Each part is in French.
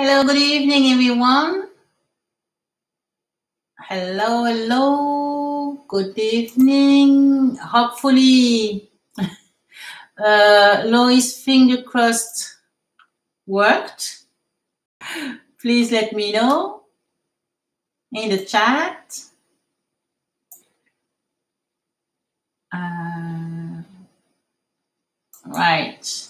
Hello, good evening, everyone. Hello, hello. Good evening. Hopefully, Lois' finger crossed worked. Please let me know in the chat. Right.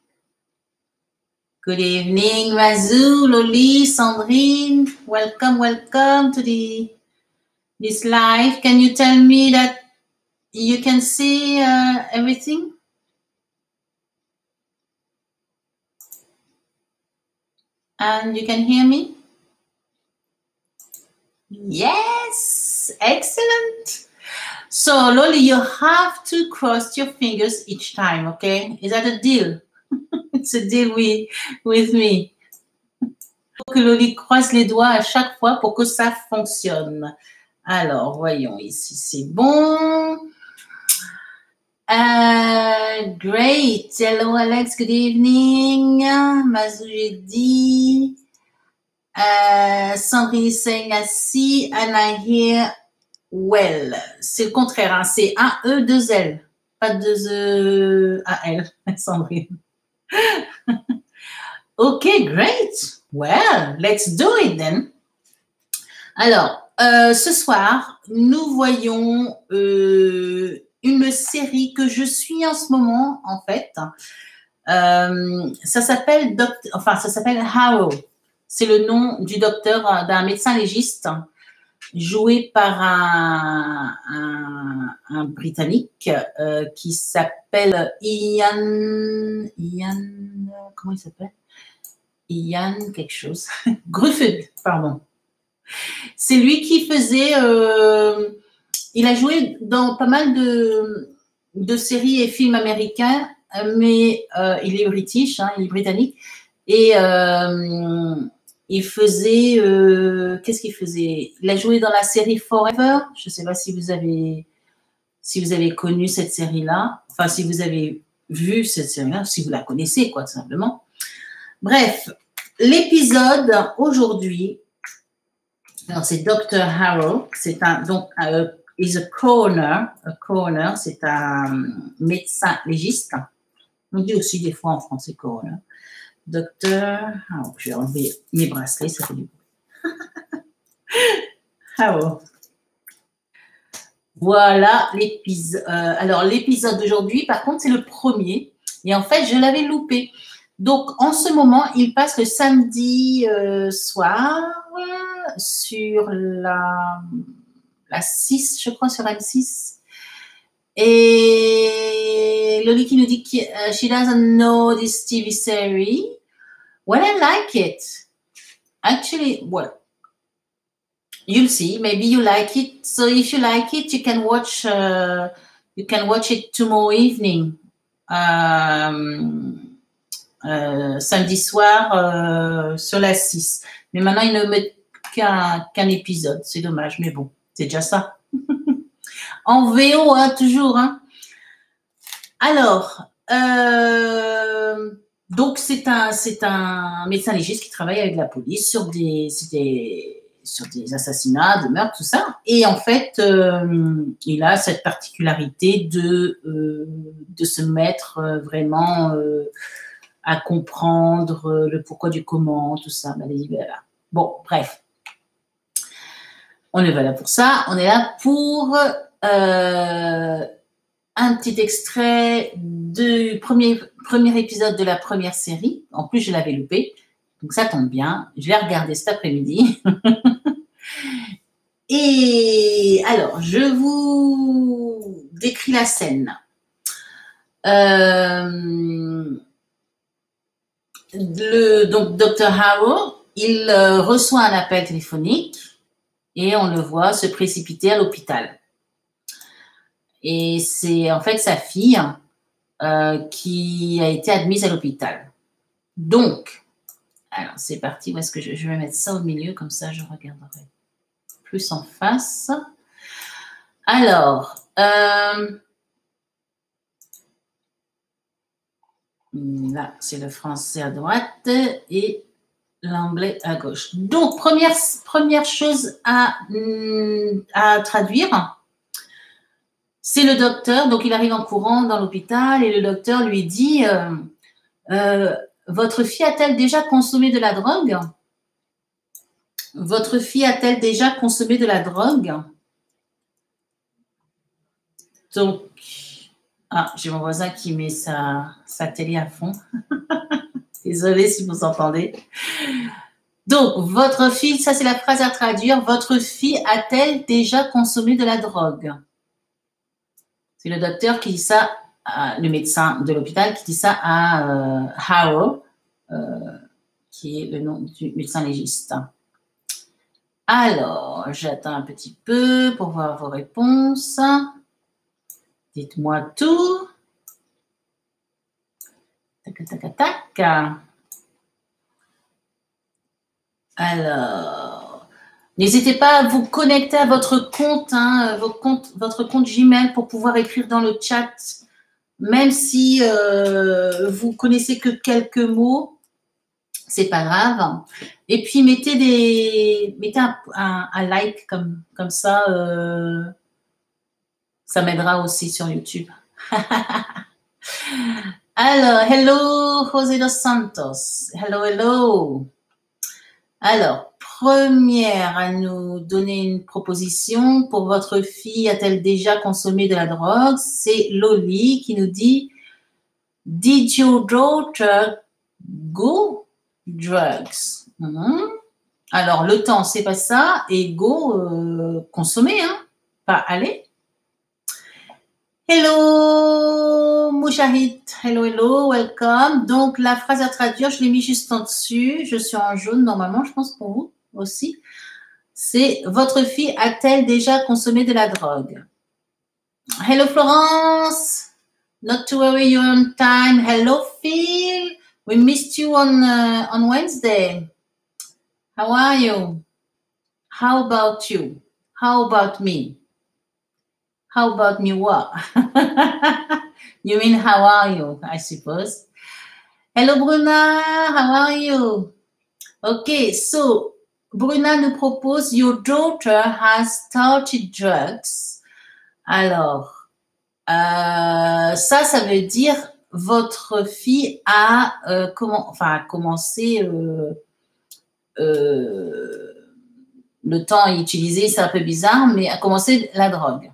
Good evening, Mazou, Loli, Sandrine. Welcome to this live. Can you tell me that you can see everything? And you can hear me? Yes, excellent. So, Loli, you have to cross your fingers each time, okay? Is that a deal? It's a deal with me. Il faut que Loli croise les doigts à chaque fois pour que ça fonctionne. Alors, voyons ici, c'est bon. Great. Hello, Alex. Good evening. Mazou, j'ai dit. Sandrine is saying I see and I hear well. C'est le contraire, hein. C'est un E, deux L. Pas deux E, un L, Sandrine. Okay, great. Well, let's do it then. Alors, ce soir, nous voyons une série que je suis en ce moment, en fait. Ça s'appelle Harrow. C'est le nom du docteur, d'un médecin légiste, joué par un Britannique qui s'appelle Ian, comment il s'appelle? Ian quelque chose. Gruffud, pardon. C'est lui qui faisait... il a joué dans pas mal de séries et films américains, mais il est british, hein, il est britannique. Et il faisait... qu'est-ce qu'il faisait? Il a joué dans la série Forever. Je ne sais pas si vous avez connu cette série-là. Enfin, si vous avez vu cette série-là, si vous la connaissez, quoi, tout simplement. Bref, l'épisode aujourd'hui... Alors, c'est Dr. Harrow. C'est is a coroner. A coroner, c'est un médecin légiste. On dit aussi des fois en français coroner. Docteur, je vais enlever mes bracelets, ça fait du bruit. Harrow. Voilà l'épisode. Alors, l'épisode d'aujourd'hui, par contre, c'est le premier. Et en fait, je l'avais loupé. Donc, en ce moment, il passe le samedi soir sur la 6, je crois, sur M6. Et Loli qui nous dit que she doesn't know this TV series. Well, I like it. Actually, well, you'll see. Maybe you like it. So if you like it, you can watch it tomorrow evening. Samedi soir sur la 6. Mais maintenant, ils ne mettent qu'un épisode. C'est dommage, mais bon, c'est déjà ça. En VO, hein, toujours. Hein. Alors, donc, c'est un médecin légiste qui travaille avec la police sur des assassinats, des meurtres, tout ça. Et en fait, il a cette particularité de se mettre vraiment à comprendre le pourquoi du comment, tout ça. Voilà. Bon, bref. On n'est pas là pour ça. On est là pour un petit extrait du premier épisode de la première série. En plus, je l'avais loupé. Donc, ça tombe bien. Je l'ai regardé cet après-midi. Et alors, je vous décris la scène. Donc, Dr. Harrow, il reçoit un appel téléphonique et on le voit se précipiter à l'hôpital. Et c'est en fait sa fille qui a été admise à l'hôpital. Donc, alors c'est parti. Où est-ce que je vais mettre ça au milieu, comme ça je regarderai plus en face. Alors, là, c'est le français à droite et L'anglais à gauche. Donc, première chose à traduire, c'est le docteur. Donc, il arrive en courant dans l'hôpital et le docteur lui dit votre fille a-t-elle déjà consommé de la drogue? Votre fille a-t-elle déjà consommé de la drogue? Donc, j'ai mon voisin qui met sa télé à fond. Désolée si vous entendez. Donc, votre fille, ça c'est la phrase à traduire. Votre fille a-t-elle déjà consommé de la drogue? C'est le docteur qui dit ça, le médecin de l'hôpital qui dit ça à Harrow, qui est le nom du médecin légiste. Alors, j'attends un petit peu pour voir vos réponses. Dites-moi tout. Tac, tac, tac. Alors, n'hésitez pas à vous connecter à votre compte, votre compte Gmail pour pouvoir écrire dans le chat, même si vous connaissez que quelques mots, c'est pas grave. Et puis mettez un like comme ça, ça m'aidera aussi sur YouTube. Alors, hello José dos Santos, hello. Alors, première à nous donner une proposition pour votre fille, a-t-elle déjà consommé de la drogue? C'est Loli qui nous dit Did your daughter go drugs? Alors, le temps, c'est pas ça. Et go, consommer, pas aller. Hello, Mouchahid. Hello, welcome. Donc, la phrase à traduire, je l'ai mis juste en dessus. Je suis en jaune, normalement, je pense pour vous aussi. C'est « Votre fille a-t-elle déjà consommé de la drogue ?» Hello, Florence. Not to worry, you're on time. Hello, Phil. We missed you on Wednesday. How are you? How about you? How about me? How about me what? You mean how are you, I suppose. Hello, Bruna. How are you? Okay, so Bruna nous propose Your daughter has started drugs. Alors, ça veut dire votre fille a commencé le temps utilisé, c'est un peu bizarre, mais a commencé la drogue.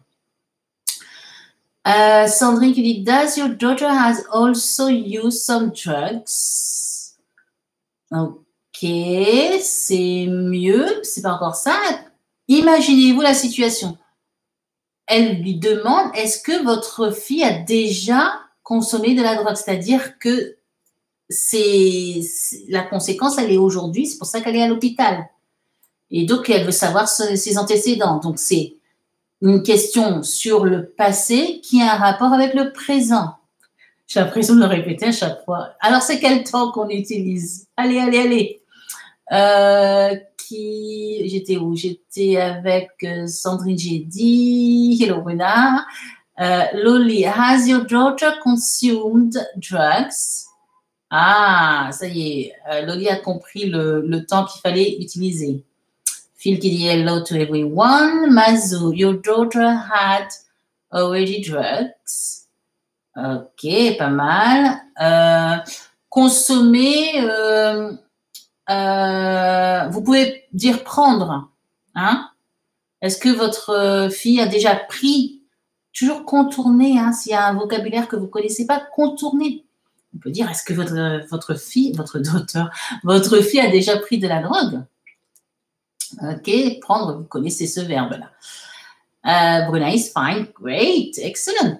Sandrine qui dit Does your daughter has also used some drugs? Ok, c'est mieux, c'est pas encore ça. Imaginez-vous la situation. Elle lui demande est-ce que votre fille a déjà consommé de la drogue? C'est-à-dire que la conséquence, elle est aujourd'hui, c'est pour ça qu'elle est à l'hôpital. Et donc, elle veut savoir ses antécédents. Donc, c'est une question sur le passé qui a un rapport avec le présent. J'ai l'impression de le répéter à chaque fois. Alors, c'est quel temps qu'on utilise? Allez. J'étais où? J'étais avec Sandrine, j'ai dit. Hello, Bruna. Loli, has your daughter consumed drugs? Ah, ça y est. Loli a compris le temps qu'il fallait utiliser. Phil qui dit hello to everyone. Mazu, your daughter had already drugs. Ok, pas mal. Consommer, vous pouvez dire prendre. Est-ce que votre fille a déjà pris? Toujours contourner, s'il y a un vocabulaire que vous ne connaissez pas, contourner. On peut dire, est-ce que votre fille a déjà pris de la drogue? Ok, prendre, vous connaissez ce verbe-là. Bruna is fine, great, excellent.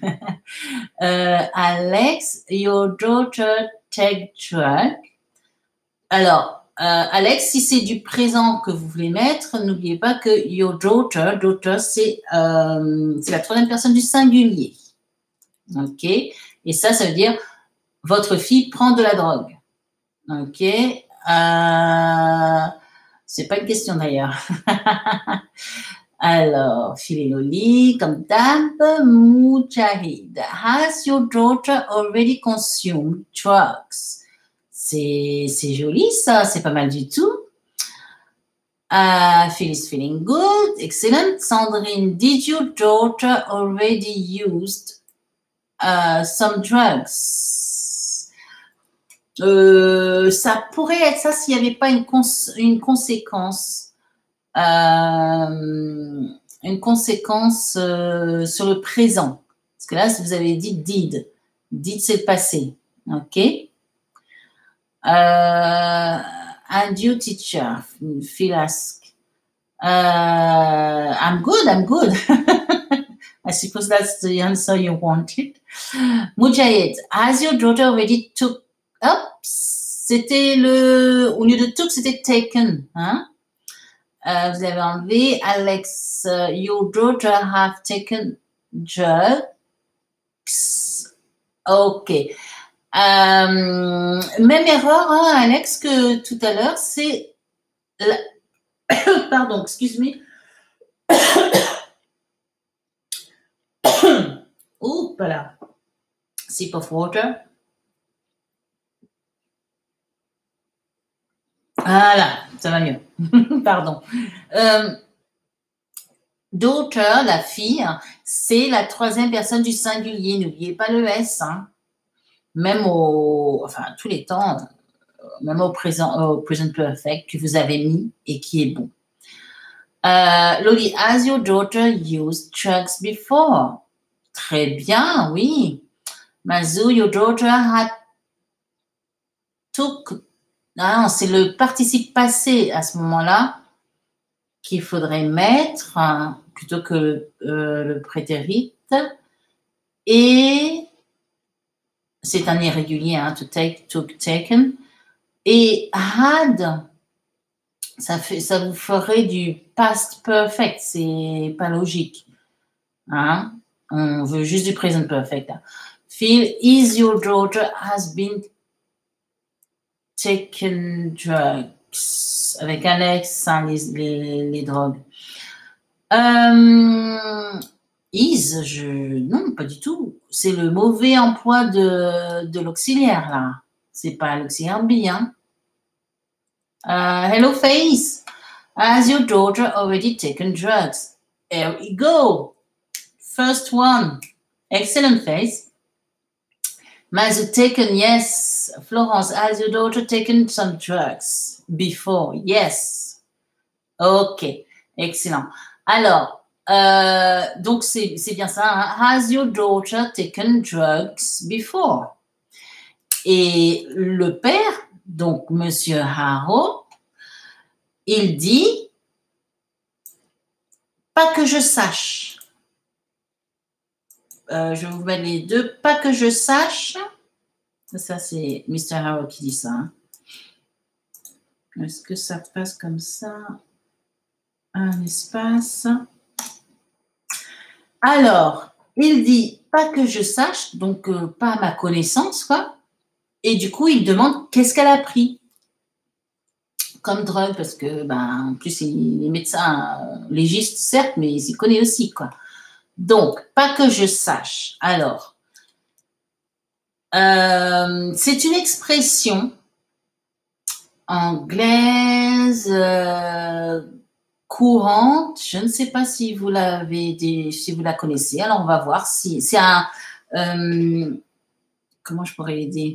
Alex, your daughter take drug. Alors, Alex, si c'est du présent que vous voulez mettre, n'oubliez pas que your daughter, c'est la troisième personne du singulier. Ok, et ça veut dire votre fille prend de la drogue. Ok, c'est pas une question d'ailleurs. Alors, Philéloli, comme d'hab, Mujahid. Has your daughter already consumed drugs? C'est joli, ça. C'est pas mal du tout. Phil is feeling good. Excellent. Sandrine, did your daughter already used some drugs? Ça pourrait être ça s'il n'y avait pas une conséquence. Une conséquence sur le présent. Parce que là, vous avez dit did. Did, c'est le passé. OK? And you, teacher, Phil ask. I'm good. I suppose that's the answer you wanted. Mujahid, has your daughter already took up? C'était au lieu de took, c'était taken. Hein? Vous avez enlevé. Alex, your daughter have taken drugs. OK. Même erreur, hein, Alex, que tout à l'heure, c'est... Pardon, excuse-moi. Ouh, voilà. Sip of water. Voilà, ça va mieux. Pardon. Daughter, la fille, c'est la troisième personne du singulier. N'oubliez pas le S. Hein. Même tous les temps, même au present perfect que vous avez mis et qui est bon. Loli, has your daughter used drugs before? Très bien, oui. Mazu, your daughter had took. Non, c'est le participe passé à ce moment-là qu'il faudrait mettre plutôt que le prétérit. Et c'est un irrégulier, hein, to take, took, taken. Et had, ça vous ferait du past perfect. C'est pas logique. Hein? On veut juste du present perfect. Hein. Phil, is your daughter has been taken drugs? Avec Alex, hein, les drogues. Non, pas du tout. C'est le mauvais emploi de l'auxiliaire, là. C'est pas l'auxiliaire be, hein. Hello, Face. Has your daughter already taken drugs? There we go. First one. Excellent, Face. Mazu taken, yes. Florence, has your daughter taken some drugs before? Yes. OK. Excellent. Alors, donc c'est bien ça. Hein? Has your daughter taken drugs before? Et le père, donc Monsieur Haro, il dit pas que je sache. Je vais vous mettre les deux. Pas que je sache. Ça c'est Mr. Haro qui dit ça. Hein. Est-ce que ça passe comme ça? Un espace. Alors, il dit pas que je sache, donc pas à ma connaissance, quoi. Et du coup, il demande qu'est-ce qu'elle a pris comme drogue, parce que, en plus, il est médecin légiste, certes, mais il s'y connaît aussi, quoi. Donc, pas que je sache. Alors, c'est une expression anglaise courante. Je ne sais pas si vous la connaissez. Alors, on va voir si c'est un... comment je pourrais l'aider?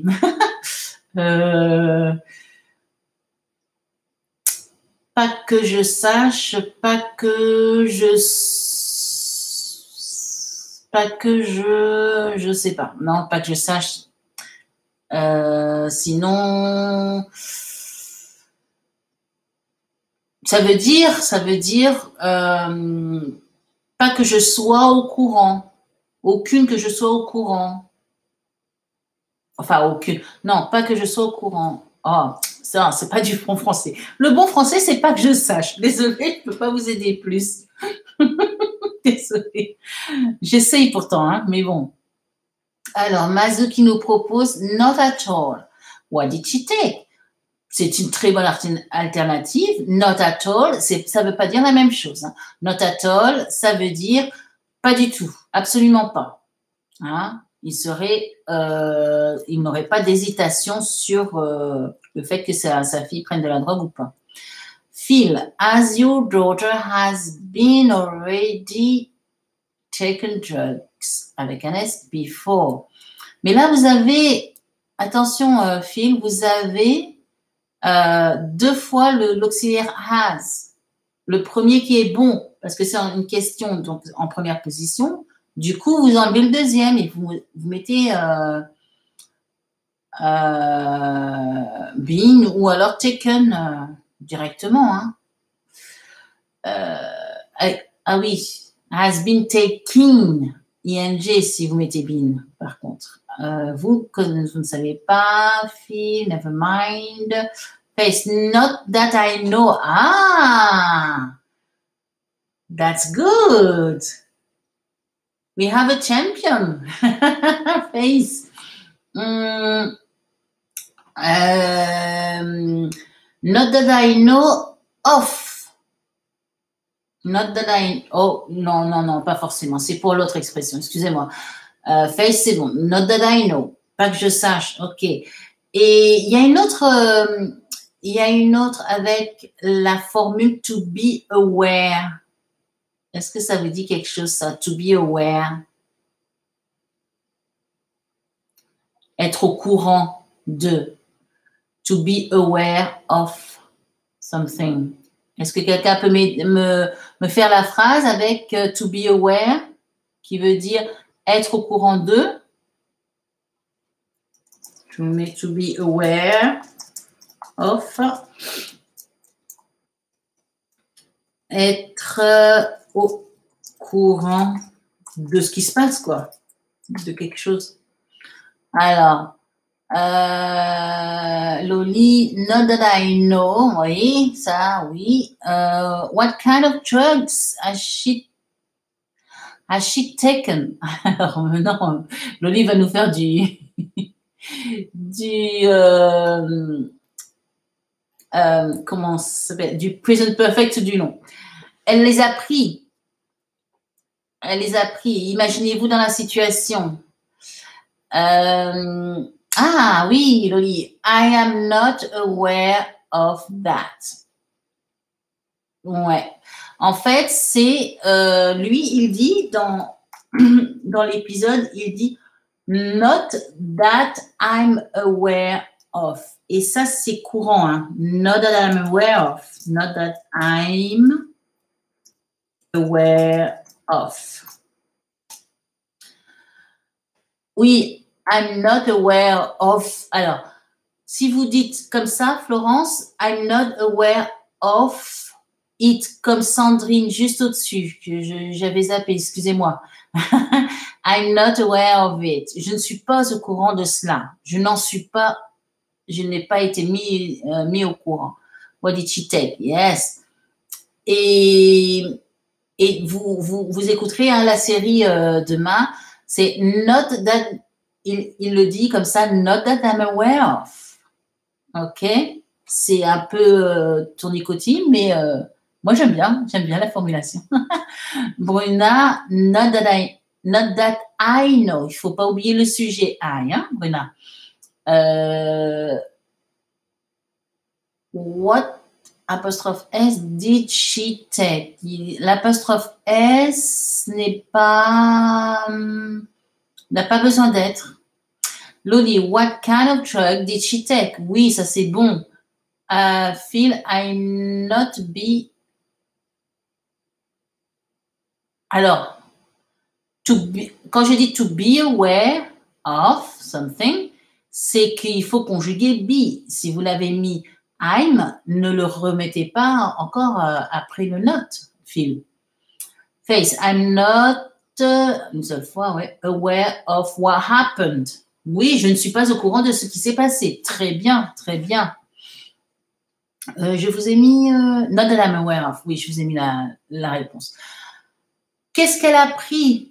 Pas que je sache, pas que je sais pas. Non, pas que je sache. Sinon, ça veut dire pas que je sois au courant. Aucune que je sois au courant. Enfin, aucune. Non, pas que je sois au courant. Oh, ça, c'est pas du bon français. Le bon français, c'est pas que je sache. Désolée, je peux pas vous aider plus. Désolée. J'essaye pourtant, hein, mais bon. Alors, Mazu qui nous propose not at all. What did she take? C'est une très bonne alternative. Not at all, ça veut pas dire la même chose. Hein. Not at all, ça veut dire pas du tout, absolument pas. Hein? il n'aurait pas d'hésitation sur le fait que sa fille prenne de la drogue ou pas. Phil, as your daughter has been already taken drugs avec un S before. Mais là, vous avez, attention Phil, vous avez 2 fois l'auxiliaire has. Le premier qui est bon, parce que c'est une question donc, en première position. Du coup, vous enlevez le deuxième et vous mettez been ou alors taken directement. Hein. Ah oui, has been taking, ing si vous mettez been, par contre. Vous ne savez pas, Phil, never mind. Face, not that I know. Ah, that's good. We have a champion. Face. Not that I know of. Not that I... Oh, non, pas forcément. C'est pour l'autre expression. Excusez-moi. Face, c'est bon. Not that I know. Pas que je sache. OK. Et il y a une autre avec la formule to be aware. Est-ce que ça vous dit quelque chose, ça? To be aware. Être au courant de. To be aware of something. Est-ce que quelqu'un peut me faire la phrase avec to be aware, qui veut dire être au courant de? Je mets to be aware of. Être au courant de ce qui se passe, quoi. De quelque chose. Alors, Loli, not that I know, oui, ça, oui. What kind of drugs has she taken? Alors maintenant, Loli va nous faire comment ça s'appelle? Du present perfect du nom. Elle les a pris. Imaginez-vous dans la situation. Ah oui, Loli. I am not aware of that. Ouais. En fait, c'est lui, il dit dans l'épisode, il dit not that I'm aware of. Et ça, c'est courant. Hein. Not that I'm aware of. Not that I'm aware of. Oui, I'm not aware of. Alors, si vous dites comme ça, Florence, I'm not aware of it, comme Sandrine juste au-dessus, que j'avais zappé, excusez-moi. I'm not aware of it. Je ne suis pas au courant de cela. Je n'ai pas été mis au courant. What did she take? Yes. Et vous écouterez hein, la série demain. C'est not that, il le dit comme ça, not that I'm aware of. OK? C'est un peu tournicotis, mais moi j'aime bien la formulation. Bruna, not that I know. Il ne faut pas oublier le sujet I, hein, Bruna. What apostrophe S did she take? L'apostrophe S n'a pas besoin d'être. Loli, what kind of drug did she take? Oui, ça c'est bon. Phil, I'm not be. Alors, quand je dis to be aware of something, c'est qu'il faut conjuguer be. Si vous l'avez mis I'm, ne le remettez pas encore après le not, Phil. Face, I'm not, une seule fois, ouais, aware of what happened. Oui, je ne suis pas au courant de ce qui s'est passé. Très bien, très bien. Je vous ai mis, not that I'm aware of. Oui, je vous ai mis la réponse. Qu'est-ce qu'elle a pris?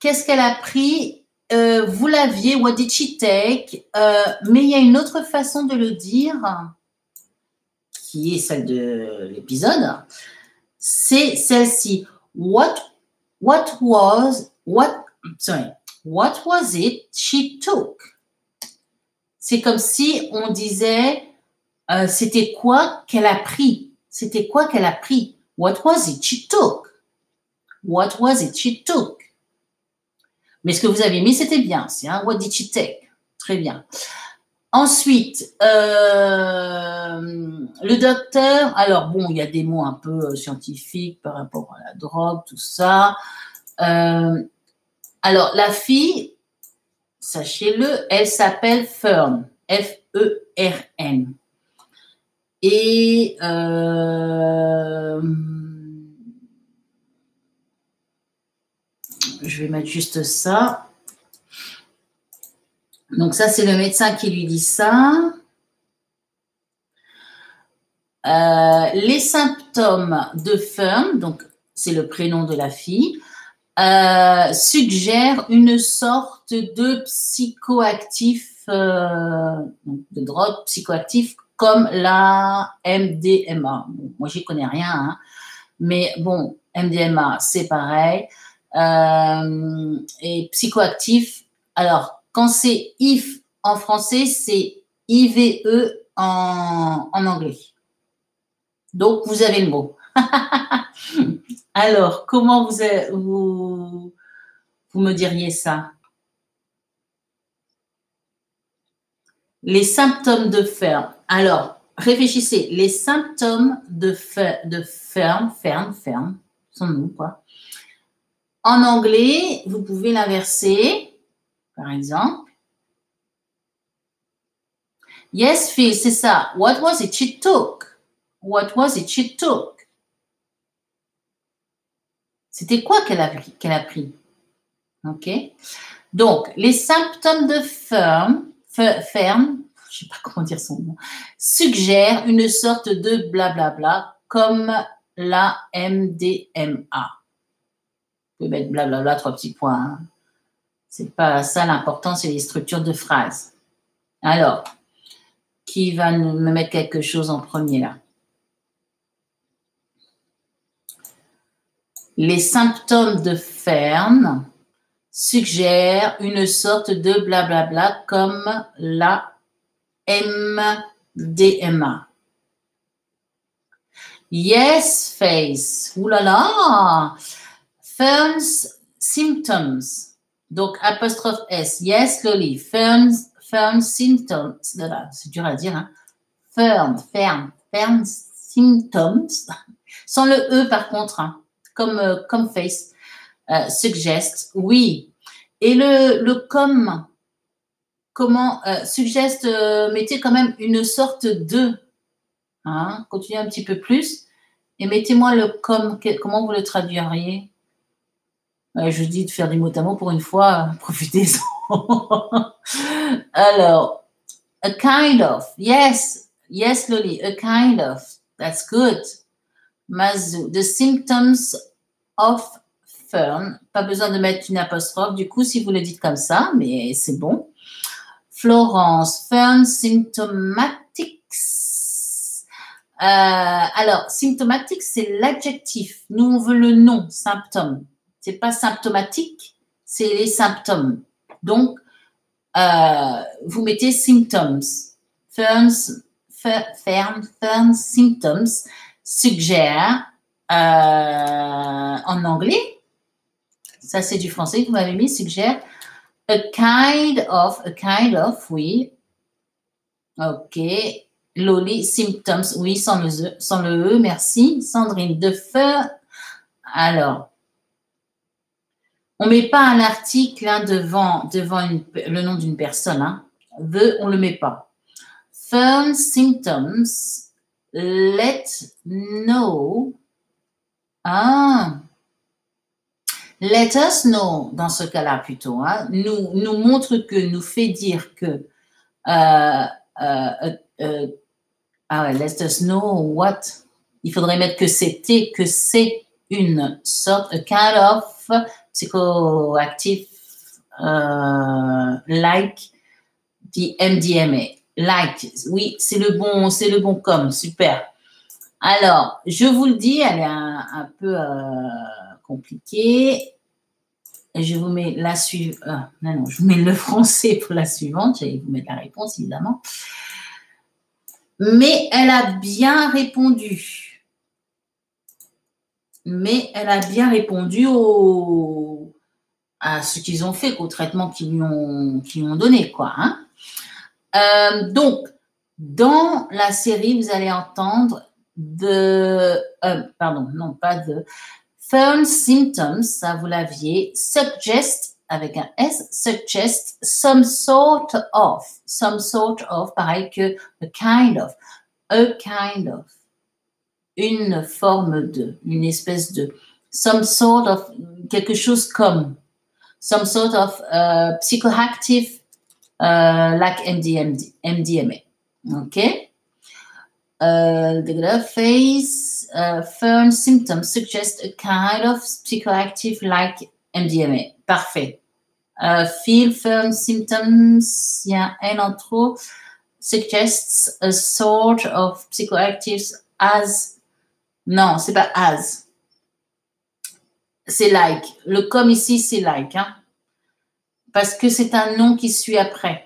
Vous l'aviez, what did she take? Mais il y a une autre façon de le dire, qui est celle de l'épisode. C'est celle-ci. What What was it she took? C'est comme si on disait c'était quoi qu'elle a pris? C'était quoi qu'elle a pris? What was it she took? What was it she took? Mais ce que vous avez mis, c'était bien. C'est un what did she take? Très bien. Ensuite, le docteur, alors bon, il y a des mots un peu scientifiques par rapport à la drogue, tout ça. Alors, la fille, sachez-le, elle s'appelle Fern, F-E-R-N. Et je vais mettre juste ça. Donc ça, c'est le médecin qui lui dit ça. Les symptômes de Fern, donc c'est le prénom de la fille, suggèrent une sorte de psychoactif, de drogue psychoactive comme la MDMA. Bon, moi, j'y connais rien, hein, mais bon, MDMA, c'est pareil. Et psychoactif, alors, quand c'est IF en français, c'est IVE en anglais. Donc, vous avez le mot. Alors, comment vous me diriez ça? Les symptômes de Fern. Alors, réfléchissez. Les symptômes de Fern, son nom, quoi. En anglais, vous pouvez l'inverser. Par exemple, yes, Phil, c'est ça. What was it she took? What was it she took? C'était quoi qu'elle a pris? Ok. Donc, les symptômes de Fern, je ne sais pas comment dire son nom, suggèrent une sorte de blablabla comme la MDMA. Vous pouvez mettre blablabla, 3 petits points. Hein. C'est pas ça l'important, c'est les structures de phrases. Alors, qui va me mettre quelque chose en premier là? Les symptômes de Fern suggèrent une sorte de blablabla comme la MDMA. Yes, Face. Ouh là là. Fern's symptoms. Donc, apostrophe S. Yes, Loli. Fern's symptoms. C'est dur à dire, hein. Fern's symptoms. Sans le E, par contre, hein, comme Face. Suggest, oui. Et le comme, comment, suggest, mettez quand même une sorte de. Hein, continuez un petit peu plus. Et mettez-moi le comme, comment vous le traduiriez? Je vous dis de faire du mot à mot pour une fois, profitez-en. Alors, a kind of, yes, Loli, a kind of, that's good. Mazu, the symptoms of Fern, pas besoin de mettre une apostrophe, du coup, si vous le dites comme ça, mais c'est bon. Florence, Fern symptomatics. Alors, symptomatique, c'est l'adjectif. Nous, on veut le nom, symptôme. C'est pas symptomatique, c'est les symptômes. Donc, vous mettez symptoms. Fern's symptoms suggère en anglais, ça c'est du français que vous m'avez mis, suggère a kind of, oui. Ok. Loli, symptoms, oui, sans le E, merci. Sandrine, de feu. Alors, on ne met pas un article hein, devant le nom d'une personne. Hein. The, on ne le met pas. Fern symptoms, let know. Ah. Let us know, dans ce cas-là plutôt. Hein, nous montre que, nous fait dire que. Let us know what. Il faudrait mettre que c'était, que c'est une sorte, a kind of psychoactive like the MDMA. Like, oui, c'est le bon comme, super. Alors, je vous le dis, elle est un peu compliquée. Je vous mets la suivante. Non, je vous mets le français pour la suivante. J'allais vous mettre la réponse, évidemment. Mais elle a bien répondu. Mais elle a bien répondu à ce qu'ils ont fait, au traitement qu'ils lui ont donné, quoi. Hein. Donc, dans la série, vous allez entendre Fern symptoms, ça vous l'aviez, suggest, avec un S, suggest some sort of, pareil que a kind of, une forme de, une espèce de, some sort of, quelque chose comme, some sort of psychoactive like MDMA. OK? Fern symptoms suggest a kind of psychoactive like MDMA. Parfait. Feel Fern symptoms, il y a un en trop, suggests a sort of psychoactive as. Non, c'est pas as. C'est like. Le comme ici, c'est like. Hein? Parce que c'est un nom qui suit après.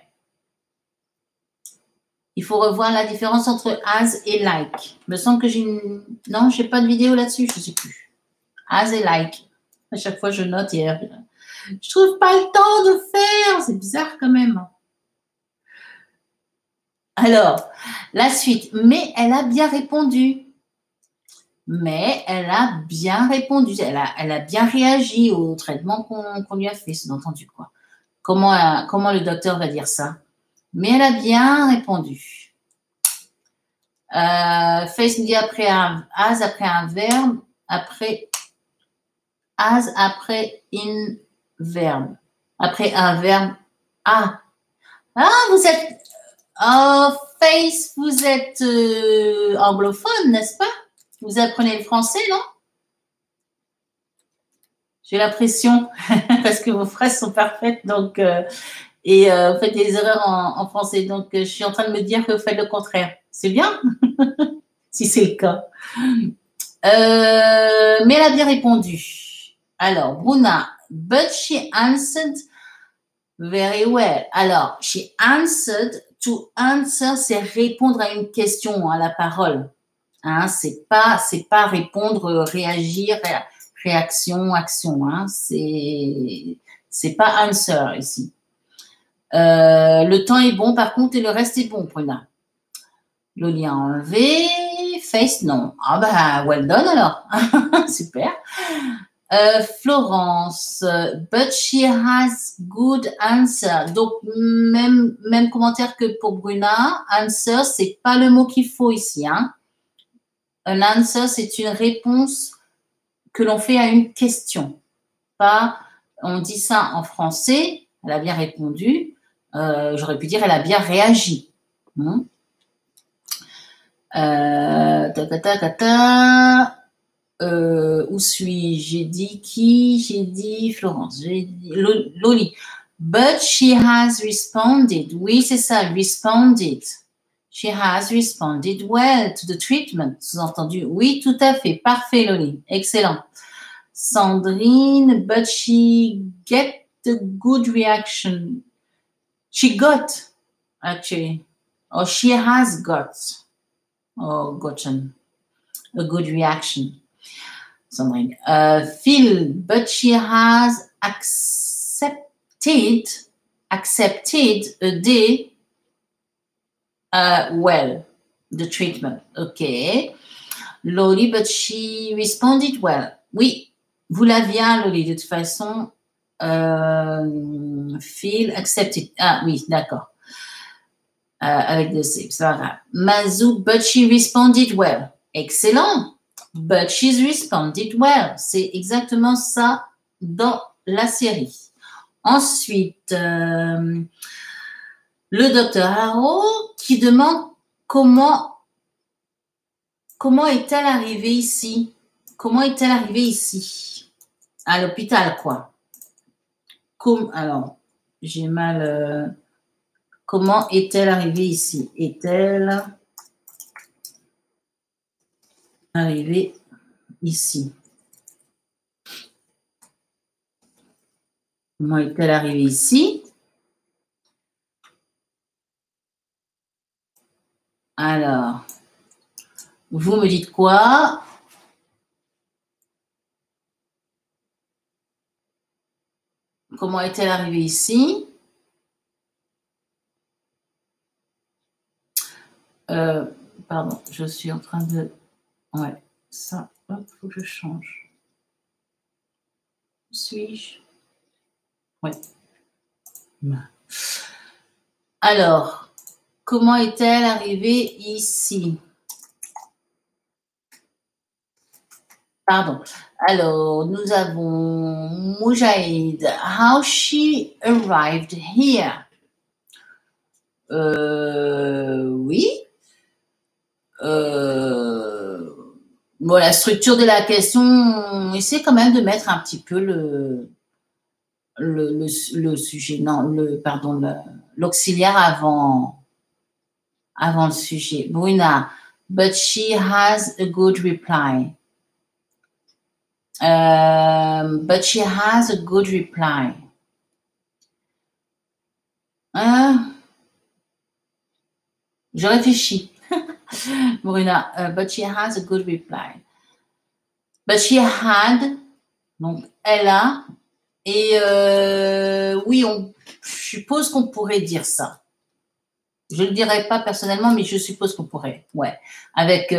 Il faut revoir la différence entre as et like. Il me semble que j'ai une... Non, je n'ai pas de vidéo là-dessus, je ne sais plus. As et like. À chaque fois, je note hier. Je ne trouve pas le temps de faire. C'est bizarre quand même. Alors, la suite. Mais elle a bien répondu. Mais elle a bien répondu. Elle a bien réagi au traitement qu'on lui a fait, c'est entendu quoi. Comment le docteur va dire ça? Mais elle a bien répondu. Face me dit après un as, après un verbe, après as, après in verbe. Après un verbe, ah. Ah, vous êtes, Face, vous êtes anglophone, n'est-ce pas? Vous apprenez le français, non? J'ai l'impression, parce que vos phrases sont parfaites, donc, vous faites des erreurs en français. Donc, je suis en train de me dire que vous faites le contraire. C'est bien, si c'est le cas. Mais elle a bien répondu. Alors, Bruna, but she answered very well. Alors, she answered, to answer, c'est répondre à une question, à la parole. Hein, c'est pas répondre, réagir, réaction, action. Hein, c'est pas answer ici. Le temps est bon, par contre, et le reste est bon, Bruna. Loli a enlevé. Face, non. Ah bah, well done alors. Super. Florence, but she has good answer. Donc, même commentaire que pour Bruna. Answer, c'est pas le mot qu'il faut ici. Hein. Un answer, c'est une réponse que l'on fait à une question. Pas, on dit ça en français, elle a bien répondu. J'aurais pu dire, elle a bien réagi. Où suis-je? J'ai dit qui? J'ai dit Florence. J'ai dit Loli. But she has responded. Oui, c'est ça, responded. She has responded well to the treatment. Sous-entendu, oui, tout à fait. Parfait, Loli. Excellent. Sandrine, but she get the good reaction. She got, actually. Or she has got. Or gotten a good reaction. Sandrine. Phil, but she has accepted a day well, the treatment. Okay. Loli, but she responded well. Oui, vous l'aviez, Loli, de toute façon. Phil, accepted. Ah oui, d'accord. Avec deux C, c'est pas grave. Mazou, but she responded well. Excellent. But she's responded well. C'est exactement ça dans la série. Ensuite, le docteur Haro qui demande comment est-elle arrivée ici? Comment est-elle arrivée ici? À l'hôpital, quoi. Alors, j'ai mal... comment est-elle arrivée ici? Est-elle arrivée ici? Comment est-elle arrivée ici? Alors, vous me dites quoi? Comment est-elle arrivée ici? Pardon, je suis en train de... Ouais, ça, hop, faut que je change. Suis-je? Ouais. Alors, comment est-elle arrivée ici? Pardon. Alors, nous avons Moujahid. How she arrived here? Oui. Bon, la structure de la question, on essaie quand même de mettre un petit peu le sujet, non, pardon, l'auxiliaire avant le sujet. Bruna, but she has a good reply. But she has a good reply. Je réfléchis. Bruna, but she has a good reply. But she had, donc elle a, et oui, je suppose qu'on pourrait dire ça. Je ne le dirais pas personnellement, mais je suppose qu'on pourrait, ouais. Avec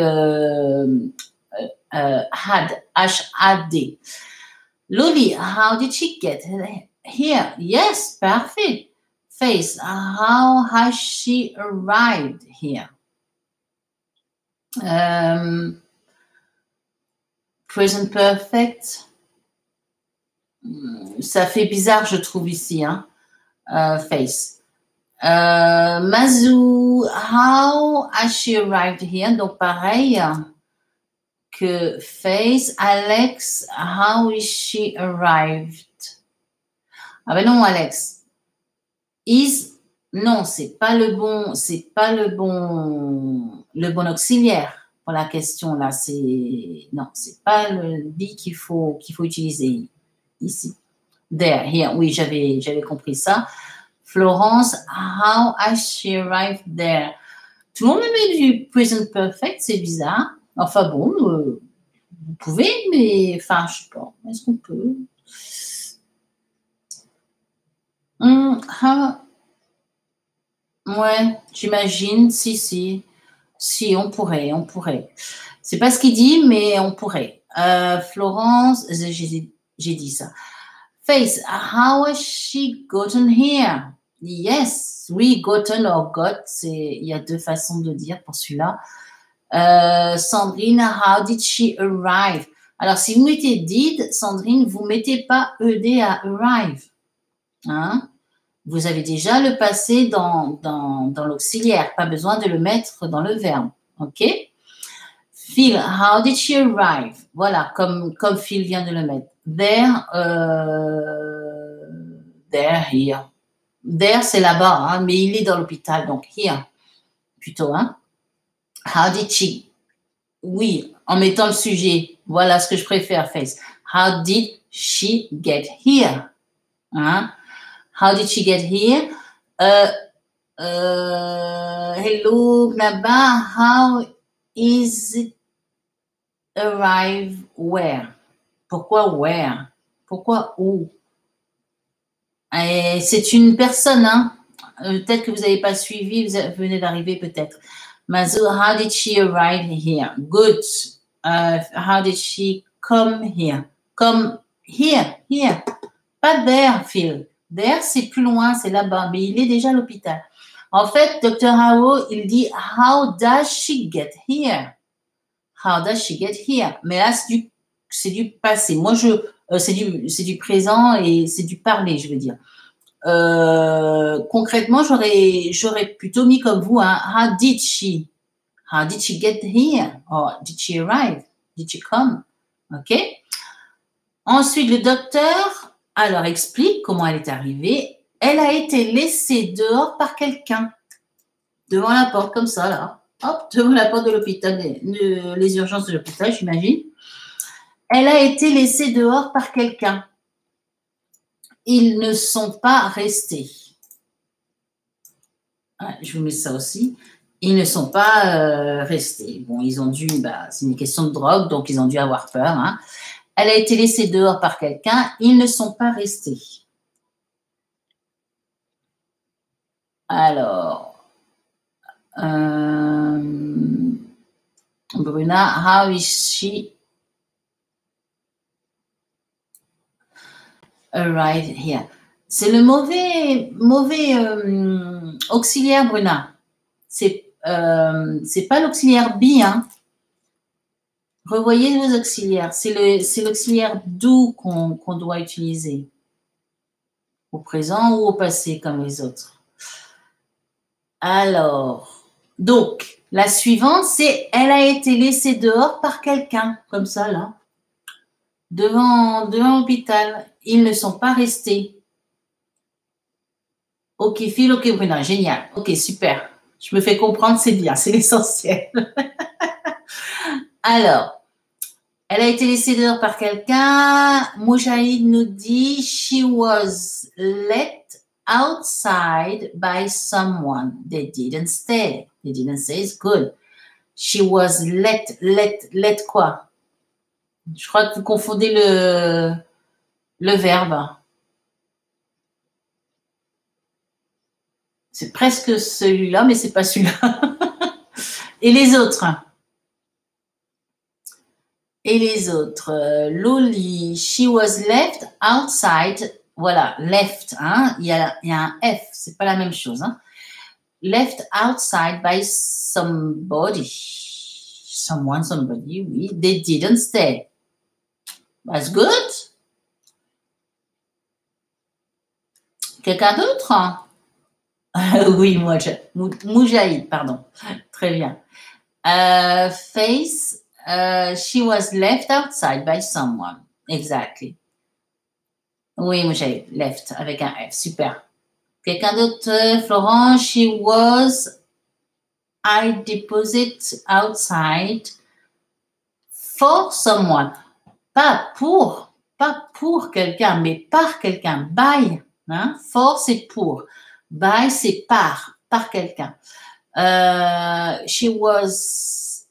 had, H-A-D. Loli, how did she get here? Yes, perfect. Face, how has she arrived here? Present perfect. Ça fait bizarre, je trouve, ici. Hein? Face. Mazou, how has she arrived here? Donc, pareil que face. Alex, how is she arrived? Ah ben non, Alex. Is, non, c'est pas le bon auxiliaire pour la question là. Non, c'est pas le be qu'il faut utiliser ici. There, here. Oui, j'avais compris ça. Florence, how has she arrived there? Tout le monde me met du present perfect, c'est bizarre. Enfin bon, vous pouvez, mais enfin, je sais pas. Est-ce qu'on peut? Ouais, j'imagine. Si, on pourrait. C'est pas ce qu'il dit, mais on pourrait. Florence, j'ai dit ça. Face, how has she gotten here? Yes, oui, gotten or got, il y a deux façons de dire pour celui-là. Sandrine, how did she arrive? Alors, si vous mettez did, Sandrine, vous mettez pas ed à arrive. Hein? Vous avez déjà le passé dans l'auxiliaire, pas besoin de le mettre dans le verbe. OK? Phil, how did she arrive? Voilà, comme Phil vient de le mettre. There, here. There, c'est là-bas, hein, mais il est dans l'hôpital, donc here, plutôt. Hein. How did she? Oui, en mettant le sujet. Voilà ce que je préfère, Face. How did she get here? Hein? How did she get here? Hello, Gnaba. How is it arrive where? Pourquoi where? Pourquoi où? C'est une personne, hein? Peut-être que vous n'avez pas suivi, vous venez d'arriver peut-être. Mazu, how did she arrive here? Good. How did she come here? Come here. Pas there, Phil. There, c'est plus loin, c'est là-bas, mais il est déjà à l'hôpital. En fait, Dr. Hao, il dit how does she get here? How does she get here? Mais là, c'est du passé. Moi, c'est du présent et c'est du parler, je veux dire. Concrètement, j'aurais plutôt mis comme vous, hein, how did she get here? Or did she arrive? Did she come? OK? Ensuite, le docteur, alors, explique comment elle est arrivée. Elle a été laissée dehors par quelqu'un. Devant la porte, comme ça, là. Hop, devant la porte de l'hôpital, les urgences de l'hôpital, j'imagine. Elle a été laissée dehors par quelqu'un. ils ne sont pas restés. Je vous mets ça aussi. Ils ne sont pas restés. Bon, ils ont dû, c'est une question de drogue, donc ils ont dû avoir peur. Hein. Elle a été laissée dehors par quelqu'un. Ils ne sont pas restés. Alors, Bruna, how is she arrived here? C'est le mauvais auxiliaire, Bruna. C'est pas l'auxiliaire be, hein. Revoyez vos auxiliaires. C'est l'auxiliaire do qu'on doit utiliser. Au présent ou au passé, comme les autres. Alors, donc, la suivante, c'est elle a été laissée dehors par quelqu'un, comme ça, là. Devant l'hôpital. Ils ne sont pas restés. Ok, Phil, ok, Bruna, génial. Ok, super. Je me fais comprendre, c'est bien, c'est l'essentiel. Alors, elle a été laissée dehors par quelqu'un. Moujahid nous dit, she was let outside by someone. They didn't stay. They didn't stay, it's good. She was let quoi? Je crois que vous confondez le verbe. C'est presque celui-là, mais c'est pas celui-là. Et les autres? Et les autres? Loli, she was left outside. Voilà, left, hein, il y a un F, c'est pas la même chose. Hein. Left outside by somebody. Someone, somebody, oui. They didn't stay. That's good. Quelqu'un d'autre? Oui, Moujahid, pardon. Très bien. Face, she was left outside by someone. Exactly. Oui, Moujahid, left, avec un F, super. Quelqu'un d'autre? Florent, she was, I deposit outside for someone. Pas pour quelqu'un, mais par quelqu'un. By, hein? For, c'est pour. By, c'est par quelqu'un. She was...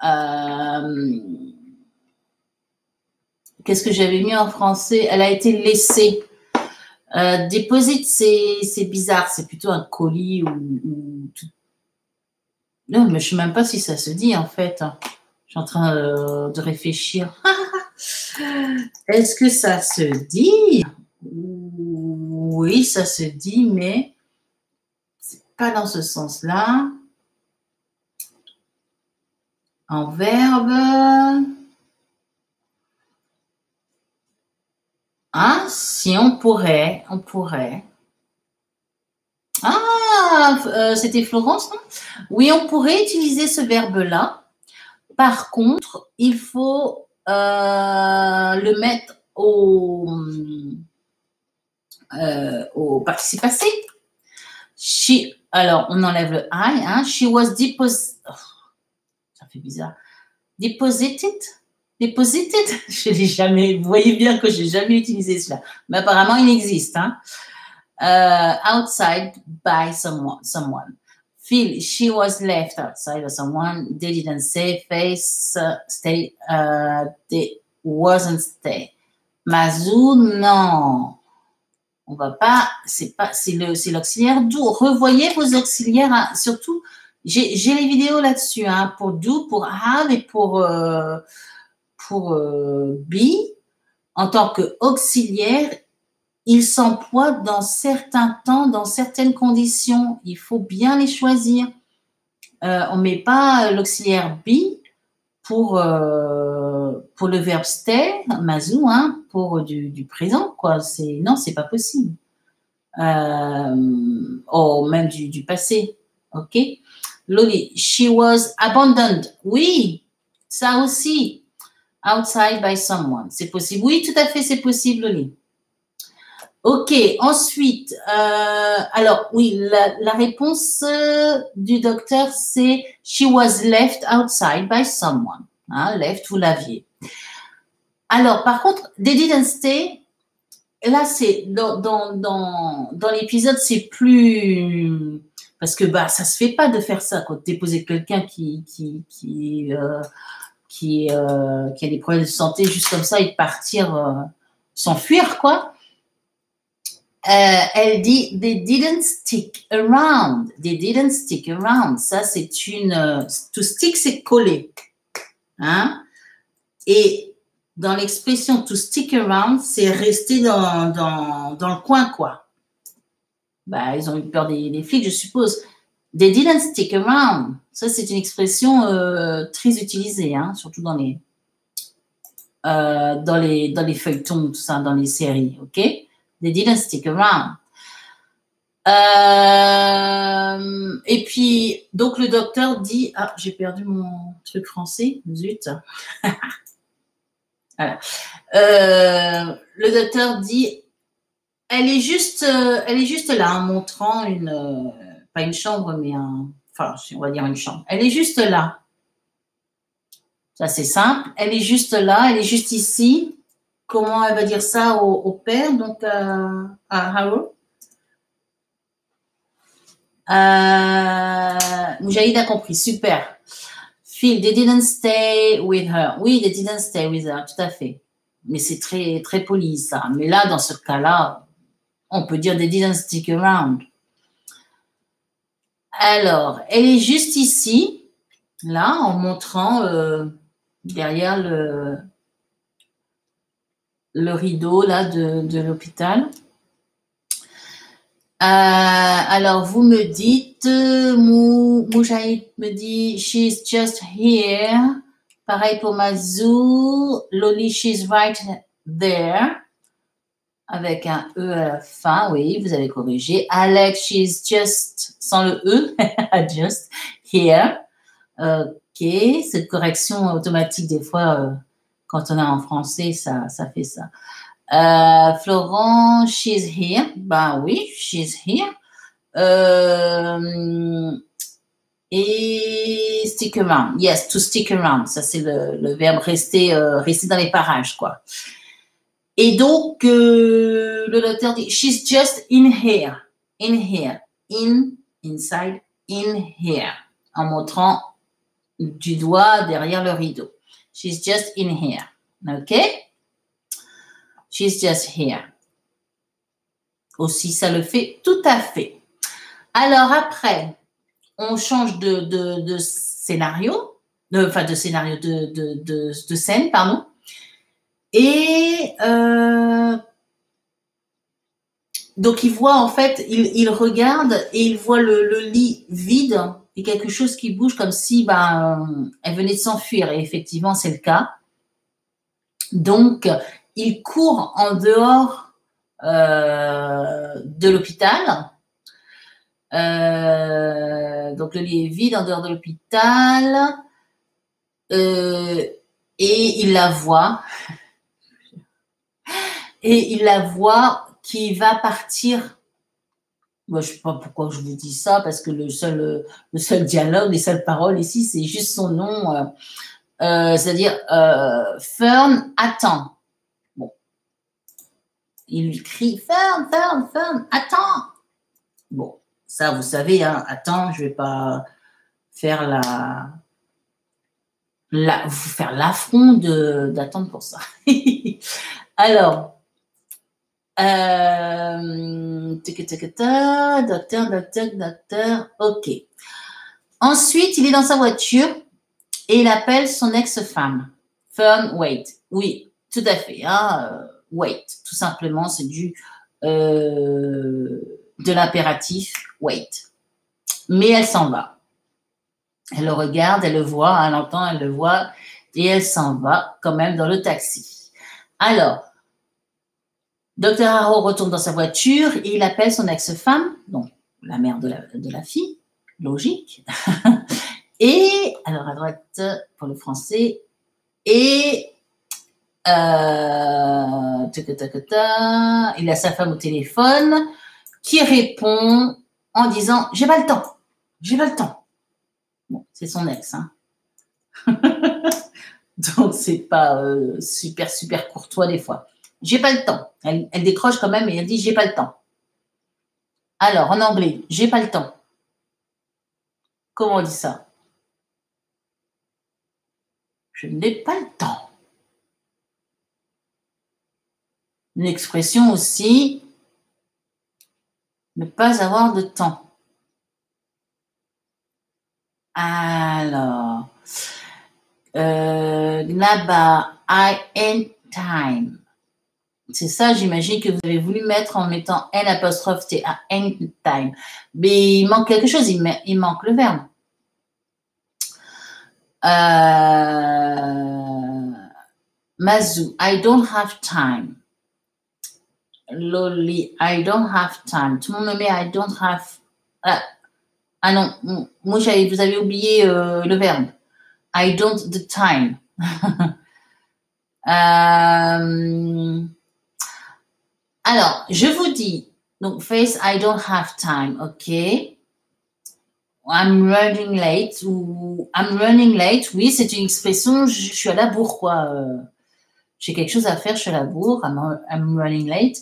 qu'est-ce que j'avais mis en français? Elle a été laissée. Deposit, c'est bizarre. C'est plutôt un colis ou tout. Non, mais je ne sais même pas si ça se dit, en fait. Je suis en train de réfléchir. Est-ce que ça se dit? Oui, ça se dit, mais c'est pas dans ce sens-là. En verbe. Hein? Si on pourrait. Ah, c'était Florence, non? Oui, on pourrait utiliser ce verbe-là. Par contre, il faut le mettre au participe passé. Alors, on enlève le I. Hein. She was deposited. Oh, ça fait bizarre. Deposited. Je l'ai jamais. Vous voyez bien que je n'ai jamais utilisé cela. Mais apparemment, il existe. Hein. Outside by someone. Phil, she was left outside by someone. They didn't say. Face, stay. They wasn't stay. Mazou, non. On va pas. C'est l'auxiliaire do. Revoyez vos auxiliaires. Hein, surtout, j'ai les vidéos là-dessus. Hein, pour do, pour have et pour be. En tant qu'auxiliaire, ils s'emploient dans certains temps, dans certaines conditions. Il faut bien les choisir. On ne met pas l'auxiliaire be pour le verbe stay, mazou, hein, pour du présent, quoi. Non, c'est pas possible. Même du passé. OK? Loli, she was abandoned. Oui, ça aussi. Outside by someone. C'est possible. Oui, tout à fait, c'est possible, Loli. Ok, ensuite, alors oui, la réponse du docteur, c'est « She was left outside by someone ». Hein, left, vous l'aviez. Alors, par contre, « They didn't stay », là, c'est dans l'épisode, c'est plus parce que bah ça se fait pas de faire ça quand déposer quelqu'un qui a des problèmes de santé juste comme ça et de partir s'enfuir quoi. Elle dit they didn't stick around. They didn't stick around. Ça c'est une to stick c'est coller, hein. Et dans l'expression to stick around, c'est rester dans le coin, quoi. Bah, ils ont eu peur des flics, je suppose. They didn't stick around. Ça, c'est une expression très utilisée, hein, surtout dans les feuilletons, tout ça, dans les séries, ok? They didn't stick around. Et puis, donc, le docteur dit... Ah, j'ai perdu mon truc français. Zut. Voilà. Le docteur dit, elle est juste là, en montrant pas une chambre, mais enfin, on va dire une chambre. Elle est juste là. Ça, c'est simple. Elle est juste là, elle est juste ici. Comment elle va dire ça au père, donc à Harold? Moujahid a compris, super. Phil, they didn't stay with her. Oui, they didn't stay with her, tout à fait. Mais c'est très, très poli, ça. Mais là, dans ce cas-là, on peut dire they didn't stick around. Alors, elle est juste ici, là, en montrant derrière le rideau, là, de l'hôpital. Alors, vous me dites, Moujahid me dit, she's just here. Pareil pour Mazou. Loli, she's right there. Avec un E à la fin, oui, vous avez corrigé. Alex, she's just, sans le E, just here. Ok, cette correction automatique, des fois, quand on est en français, ça fait ça. Florent, she's here. Ben oui, she's here. Et stick around. Yes, to stick around. Ça, c'est le verbe rester dans les parages, quoi. Et donc, le docteur dit, she's just in here. In here. Inside, in here. En montrant du doigt derrière le rideau. She's just in here. OK? She's just here. Aussi, ça le fait tout à fait. Alors après, on change de scénario, de scène, pardon. Et donc il voit en fait, il regarde et il voit le lit vide et quelque chose qui bouge comme si elle venait de s'enfuir. Et effectivement, c'est le cas. Donc, il court en dehors de l'hôpital. Donc, le lit est vide en dehors de l'hôpital. Et il la voit. Et il la voit qui va partir. Moi, je ne sais pas pourquoi je vous dis ça, parce que le seul dialogue, les seules paroles ici, c'est juste son nom. C'est-à-dire, Fern, attends. Bon. Il lui crie, Fern, Fern, Fern, attends. Bon, ça, vous savez, hein, attends, je ne vais pas faire vous faire l'affront d'attendre pour ça. Alors, docteur, ok. Ensuite, il est dans sa voiture et il appelle son ex-femme. Fern, wait. Oui, tout à fait. Hein, wait, tout simplement, c'est de l'impératif wait. Mais elle s'en va. Elle le regarde, elle le voit, elle l'entend, elle le voit et elle s'en va quand même dans le taxi. Alors, Dr. Harrow retourne dans sa voiture et il appelle son ex-femme, donc la mère de la fille, logique. Et, alors à droite pour le français, et il a sa femme au téléphone qui répond en disant « J'ai pas le temps, j'ai pas le temps ». Bon, c'est son ex, hein. Donc c'est pas super courtois des fois. J'ai pas le temps. Elle décroche quand même et elle dit j'ai pas le temps. Alors, en anglais, j'ai pas le temps. Comment on dit ça? Je n'ai pas le temps. Une expression aussi, ne pas avoir de temps. Alors, là-bas, I ain't time. C'est ça, j'imagine que vous avez voulu mettre en mettant N apostrophe T, à ain't time. Mais il manque quelque chose, il manque le verbe. Mazu, I don't have time. Loli, I don't have time. Tout le monde me met I don't have. Ah non, moi vous avez oublié le verbe. I don't the time. Alors, je vous dis, donc face I don't have time, ok. I'm running late ou I'm running late, oui, c'est une expression, je suis à la bourre, quoi. J'ai quelque chose à faire, je suis à la bourre, I'm running late.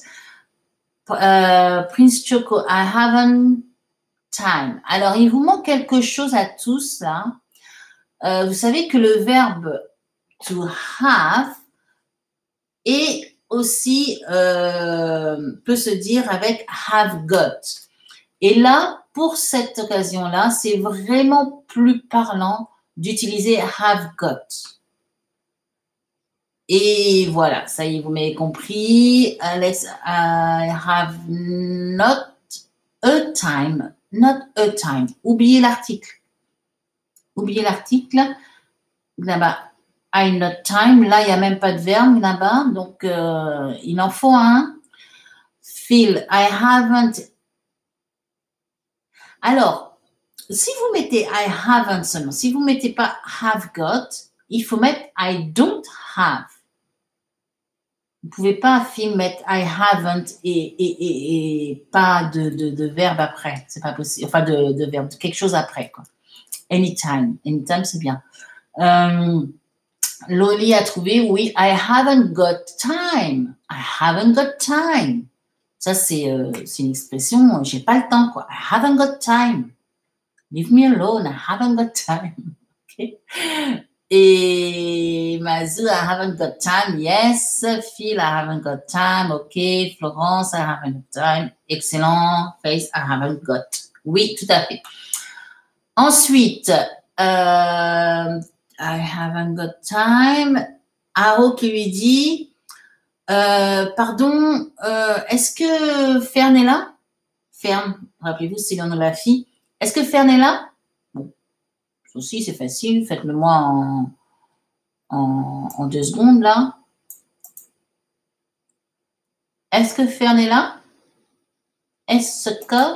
Prince Choco, I haven't time. Alors, il vous manque quelque chose à tous, là. Vous savez que le verbe to have est aussi peut se dire avec have got. Et là, pour cette occasion-là, c'est vraiment plus parlant d'utiliser have got. Et voilà, ça y est, vous m'avez compris. I have not a time. Not a time. Oubliez l'article. Oubliez l'article. Là-bas, I not time. Là, il n'y a même pas de verbe là-bas. Donc, il en faut un. Feel, I haven't. Alors, si vous mettez I haven't seulement, si vous ne mettez pas have got, il faut mettre I don't have. Vous ne pouvez pas mettre I haven't et pas de verbe après. C'est pas possible. Enfin, de verbe, quelque chose après, quoi. Anytime. Anytime, c'est bien. Loli a trouvé, oui, I haven't got time. I haven't got time. Ça, c'est une expression, j'ai pas le temps, quoi. I haven't got time. Leave me alone, I haven't got time. Okay. Et Mazu, I haven't got time. Yes. Phil, I haven't got time. OK. Florence, I haven't got time. Excellent. Face, I haven't got. Oui, tout à fait. Ensuite, I haven't got time. Aro qui lui dit, pardon, est-ce que Fern est là? Fern, rappelez-vous, c'est le nom de la fille. Est-ce que Fern est là? Bon, aussi, c'est facile. Faites-le moi en 2 secondes, là. Est-ce que Fern est là? Est-ce que...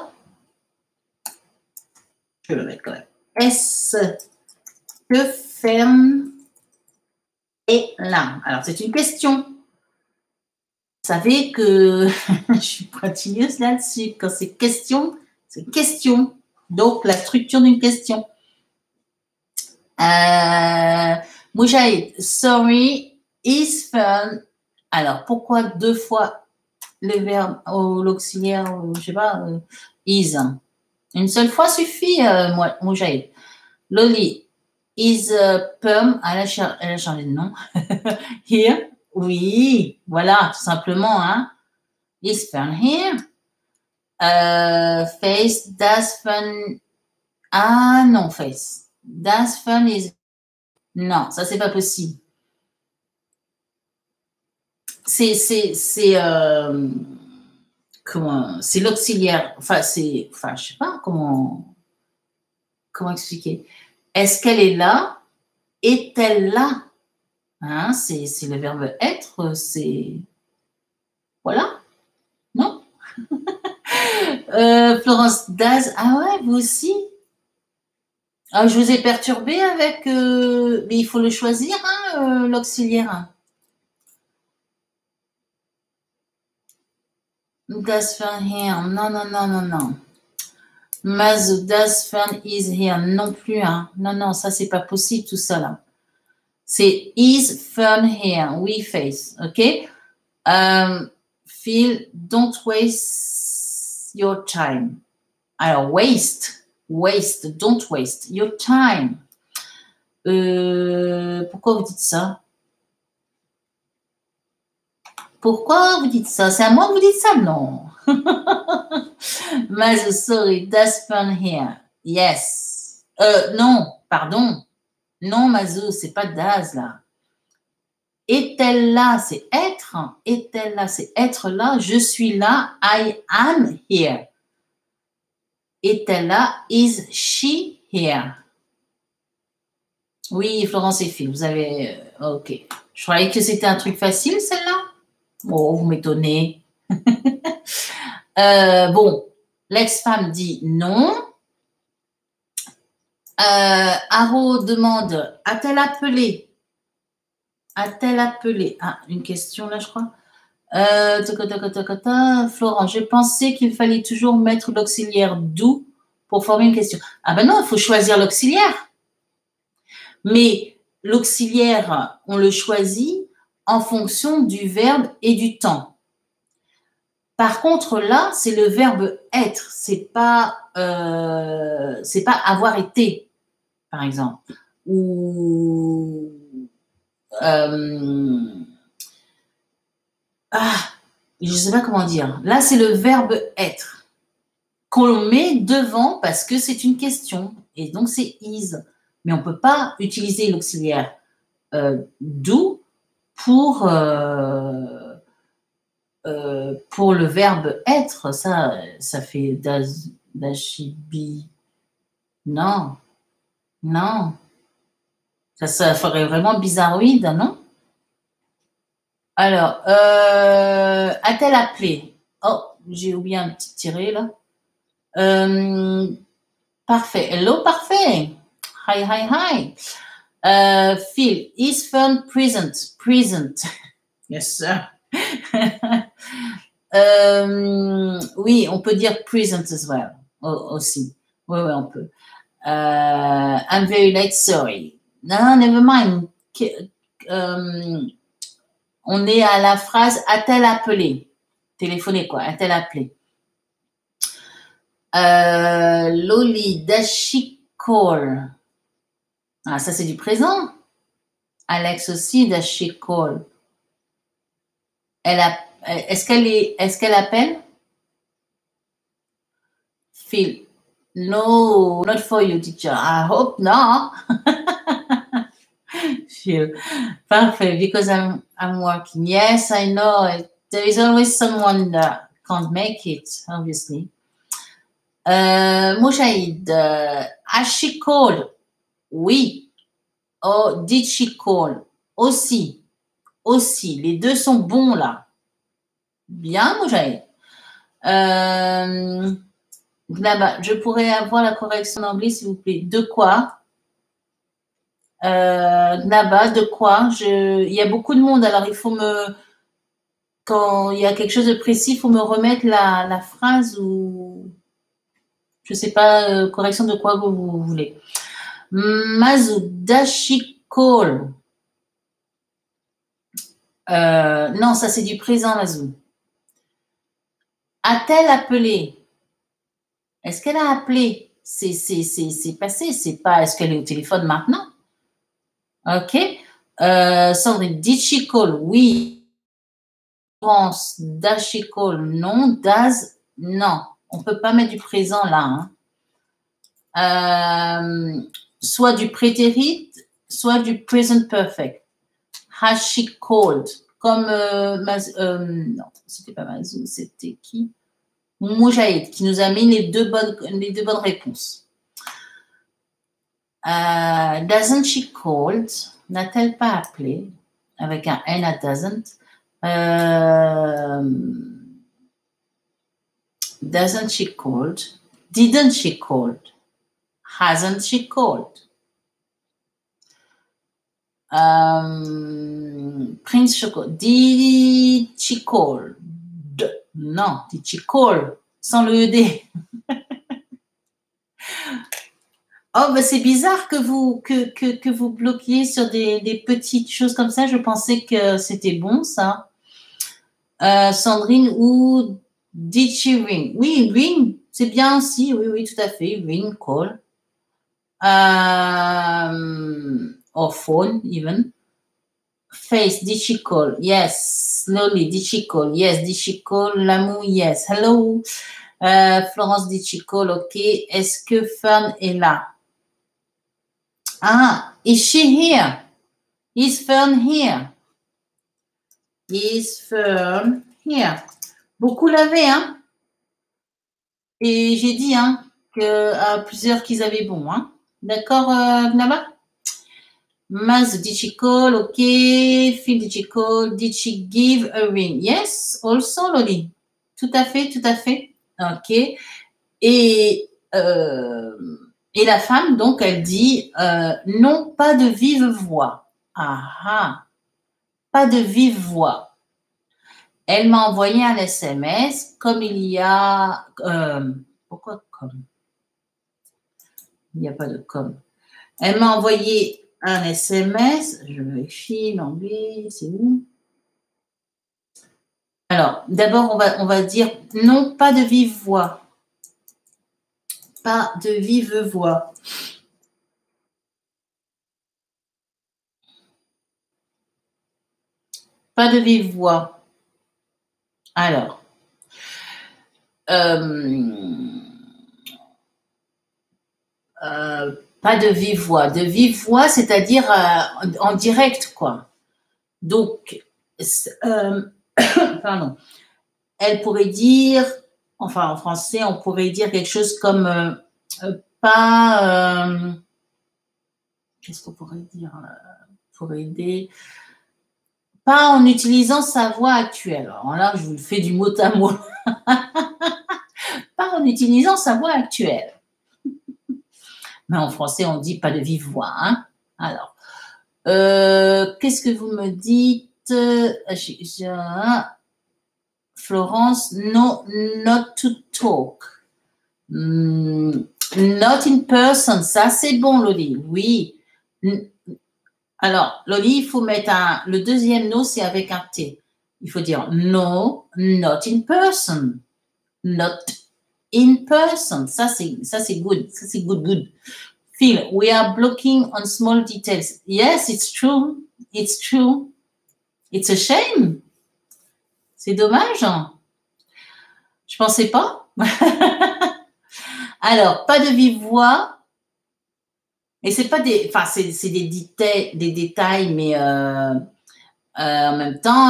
Je vais le mettre quand même. Est-ce que Fern est là? Alors, c'est une question. Vous savez que je suis pointilleuse là-dessus. Quand c'est question, c'est question. Donc, la structure d'une question. Moujaïd, sorry, is Fern. Alors, pourquoi 2 fois le verbe ou l'auxiliaire, je sais pas, is? Une seule fois suffit, Moujaïd. Loli, is Perm, elle a changé de nom. Here, oui, voilà, tout simplement, hein. Is Fern here? Face, does Fern. Ah non, Face. Does Fern is. Non, ça, c'est pas possible. Comment, c'est l'auxiliaire. Enfin, je sais pas comment expliquer. Est-ce qu'elle est là? Est-elle là? Hein, c'est le verbe être, c'est... Voilà. Non? Florence Daz, ah ouais, vous aussi? Ah, je vous ai perturbé avec... mais il faut le choisir, hein, l'auxiliaire. Does Fern here? Non, non, non, non, non. Mazu, does Fern is here? Non plus, hein. Non, non, ça, c'est pas possible, tout ça, là. C'est is Fern here? Oui, Face, ok? Phil, don't waste your time. Alors, waste, don't waste your time. Pourquoi vous dites ça? Pourquoi vous dites ça? C'est à moi que vous dites ça? Non. Mazu, sorry, that's fun here. Yes. Non, pardon. Non, Mazu, c'est pas Daz là. Est-elle là? C'est être. Est-elle là? C'est être là. Je suis là. I am here. Est-elle là? Is she here? Oui, Florence et Phil, vous avez... ok. Je croyais que c'était un truc facile, celle-là. Oh, vous m'étonnez. Bon, l'ex-femme dit non. Haro demande, a-t-elle appelé? A-t-elle appelé? Ah, une question là, je crois. Florent, j'ai pensé qu'il fallait toujours mettre l'auxiliaire d'où pour former une question. Ah ben non, il faut choisir l'auxiliaire. Mais l'auxiliaire, on le choisit en fonction du verbe et du temps. Par contre, là, c'est le verbe être. C'est pas avoir été, par exemple. Ou je ne sais pas comment dire. Là, c'est le verbe être qu'on met devant parce que c'est une question. Et donc, c'est is. Mais on ne peut pas utiliser l'auxiliaire do pour le verbe être. Ça fait dashibi. Non. Non. Ça ferait vraiment bizarroïde, non? Alors, a-t-elle appelé? Oh, j'ai oublié un petit tiré là. Parfait. Hello, parfait. Hi, hi, hi. Phil, is fun present? Present. Yes, sir. Oui, on peut dire present as well. Aussi. Oui, on peut. I'm very late, sorry. No, never mind. On est à la phrase a-t-elle appelé? Téléphoné quoi? A-t-elle appelé? Loli, does she call? Ah, ça c'est du présent. Alex aussi, does she call? Est-ce qu'elle appelle? Phil, no, not for you, teacher. I hope not. Phil, perfect, because I'm working. Yes, I know. There is always someone that can't make it, obviously. Moujahid, has she called? Oui. Oh, did she call? Aussi. Aussi. Les deux sont bons là. Bien, Moujahid. Là-bas, je pourrais avoir la correction en anglais, s'il vous plaît. De quoi? Là-bas, de quoi? Il y a beaucoup de monde, alors il faut quand il y a quelque chose de précis, il faut me remettre la phrase ou je sais pas, correction de quoi vous voulez. Mazu, does she call? Non, ça c'est du présent, Mazu. A-t-elle appelé? Est-ce qu'elle a appelé? C'est passé, c'est pas est-ce qu'elle est au téléphone maintenant? Ok. Sandrine, did she call? Oui. France, does she call? Non. Does? Non. On ne peut pas mettre du présent là. Hein. Soit du prétérit, soit du present perfect. Has she called? Comme non, c'était pas Mazou, c'était qui? Moujahid, qui nous a mis les deux bonnes réponses. Doesn't she called? N'a-t-elle pas appelé? Avec un N à doesn't. Doesn't she called? Didn't she called? Hasn't she called? Prince Choco, did she call? Non, did she call? Sans le ED. Oh, bah c'est bizarre que vous bloquiez sur des petites choses comme ça. Je pensais que c'était bon, ça. Sandrine, ou did she ring? Oui, ring, c'est bien aussi. Oui, oui, tout à fait. Ring, call. Or phone, even. Face, did she call? Yes. Slowly, did she call? Yes. Did she call? Lamou, yes. Hello. Florence, did she call? Ok. Est-ce que Fern est là? Ah, is she here? Is Fern here? Is Fern here? Beaucoup l'avaient, hein? Et j'ai dit, hein, à plusieurs qu'ils avaient bon, hein? D'accord, Gnaba? Maz, did she call? Okay. Phil, did she call? Did she give a ring? Yes, also, Loli. Tout à fait, tout à fait. Ok. Et la femme, donc, elle dit non, pas de vive voix. Ah ah, pas de vive voix. Elle m'a envoyé un SMS comme il y a. Pourquoi comme? Il n'y a pas de comme. Elle m'a envoyé un SMS. Je vérifie l'anglais, c'est où? Alors, d'abord, on va dire non, pas de vive voix. Pas de vive voix. Pas de vive voix. Alors, pas de vive voix. De vive voix, c'est-à-dire en direct, quoi. Donc, pardon. Elle pourrait dire, enfin en français, on pourrait dire quelque chose comme pas. Qu'est-ce qu'on pourrait dire pour aider? Pas en utilisant sa voix actuelle. Alors là, je vous le fais du mot à mot. Pas en utilisant sa voix actuelle. Mais en français, on dit pas de vive voix. Hein. Alors, qu'est-ce que vous me dites? Florence, no, not to talk. Not in person. Ça, c'est bon, Loli. Oui. Alors, Loli, il faut mettre le deuxième no, c'est avec un T. Il faut dire no, not in person. Not in person. Ça, c'est good. Ça, c'est good. Phil, we are blocking on small details. Yes, it's true. It's true. It's a shame. C'est dommage. Hein? Je pensais pas. Alors, pas de vive voix. Et c'est pas des, enfin, c'est des détails, mais en même temps,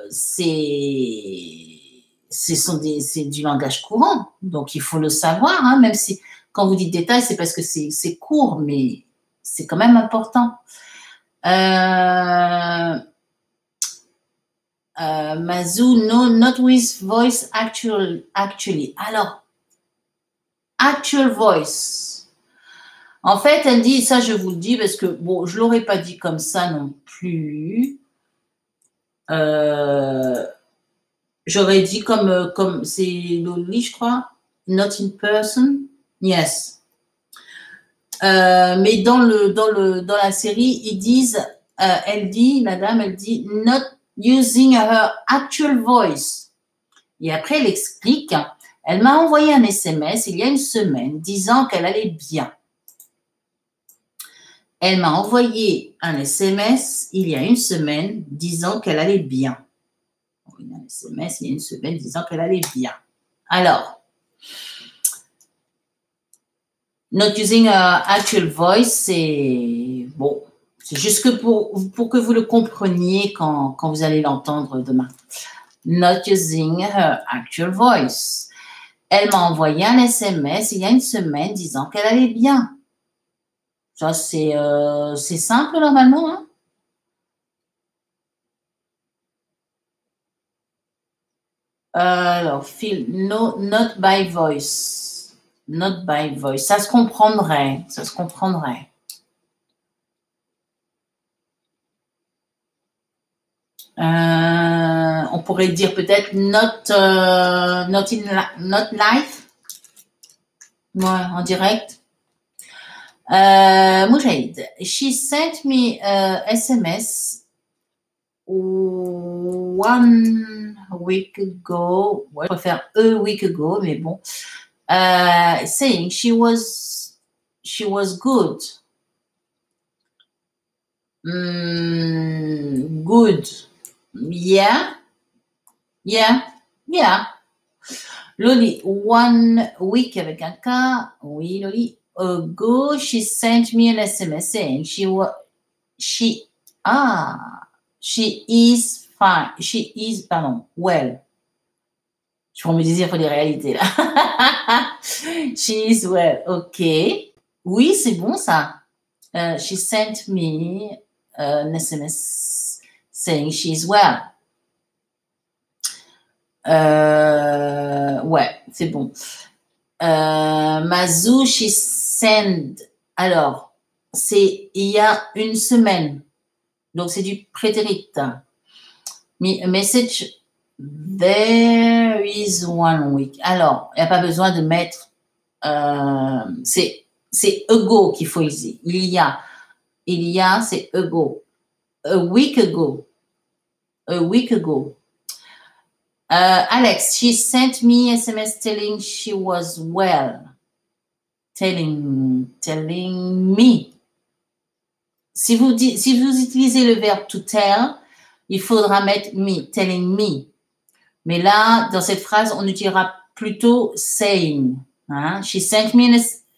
c'est du langage courant. Donc, il faut le savoir, hein, même si, quand vous dites détails, c'est parce que c'est court, mais c'est quand même important. Mazou, no, not with voice actually. Alors, actual voice. En fait, elle dit, ça je vous le dis parce que, bon, je ne l'aurais pas dit comme ça non plus. J'aurais dit comme c'est Loli, je crois. Not in person. Yes. Mais dans la série, ils disent, la dame, elle dit, not using her actual voice. Et après, elle explique, elle m'a envoyé un SMS il y a une semaine disant qu'elle allait bien. Elle m'a envoyé un SMS il y a une semaine disant qu'elle allait bien. Un SMS il y a une semaine disant qu'elle allait bien. Alors, not using her actual voice, c'est bon. C'est juste que pour que vous le compreniez quand vous allez l'entendre demain. Not using her actual voice. Elle m'a envoyé un SMS il y a une semaine disant qu'elle allait bien. Ça, c'est simple normalement. Hein? Alors, Phil, no, not by voice. Not by voice. Ça se comprendrait. Ça se comprendrait. On pourrait dire peut-être not live. Ouais, en direct. Moujahid, she sent me a SMS 1 week ago. Ouais, je préfère a week ago, mais bon. Saying she was good. Good. Yeah. Loli, 1 week avec un K. Oui, Loli. Ago, she sent me an SMS saying she is fine. She is, pardon, well. Je prends mes désirs pour les réalités, là. She is well. OK. Oui, c'est bon, ça. She sent me an SMS saying she's well. Ouais, c'est bon. Mazou, she sent. Alors, c'est il y a une semaine. Donc, c'est du prétérit. Message, there is 1 week. Alors, il n'y a pas besoin de mettre. C'est ago qu'il faut utiliser. Il y a, c'est ago. A week ago. Alex, she sent me SMS telling she was well. Telling me. Si vous utilisez le verbe to tell, il faudra mettre me, telling me. Mais là, dans cette phrase, on utilisera plutôt saying. Hein? She sent me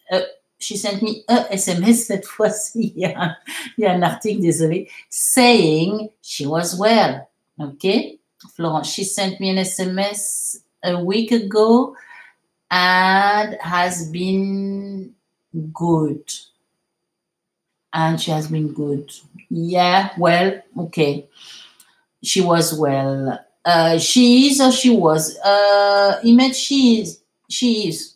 a SMS cette fois-ci. Il y a un article, désolé. Saying she was well. OK? Florence, she sent me an SMS a week ago and has been good. And she has been good. Yeah, well, okay. She was well. She is or she was? Image, she is.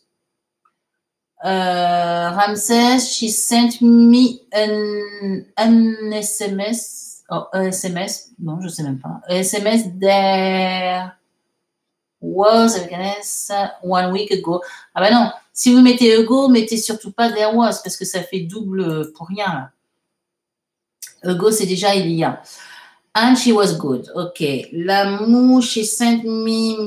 Ramses, she sent me an SMS. Oh, SMS, non, je sais même pas. SMS there was avec un S 1 week ago. Ah ben non, si vous mettez ago, mettez surtout pas there was parce que ça fait double pour rien. Là. Ago, c'est déjà il y a. And she was good. OK. L'amour, she sent me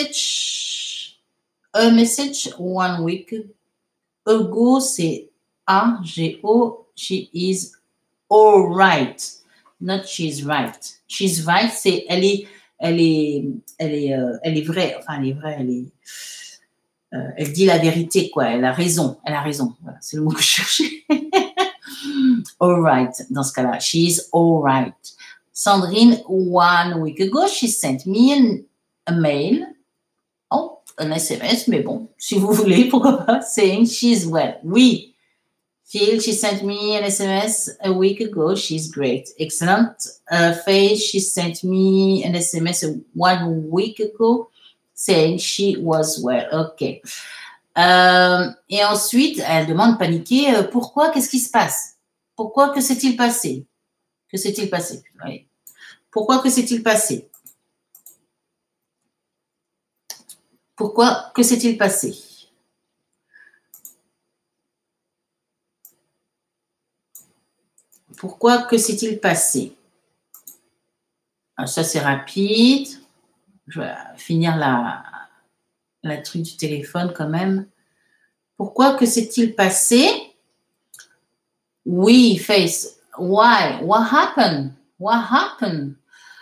a message 1 week ago, c'est A-G-O. She is all right. Not she's right. She's right, c'est elle est vraie. Enfin, elle est vraie. Elle dit la vérité, quoi. Elle a raison. Voilà, c'est le mot que je cherchais. All right. Dans ce cas-là, she's all right. Sandrine, 1 week ago, she sent me a mail. Oh, un SMS, mais bon, si vous voulez, pourquoi pas, saying she's well. Oui. Phil, she sent me an SMS a week ago. She's great. Excellent. Faye, she sent me an SMS 1 week ago saying she was well. OK. Et ensuite, elle demande paniquée, pourquoi, qu'est-ce qui se passe? Pourquoi, que s'est-il passé? Que s'est-il passé? Oui. Pourquoi, que s'est-il passé? Pourquoi, que s'est-il passé? Pourquoi, que s'est-il passé? Alors, ça, c'est rapide. Je vais finir la truc du téléphone quand même. Pourquoi, que s'est-il passé? Oui, Face. Why? What happened? What happened?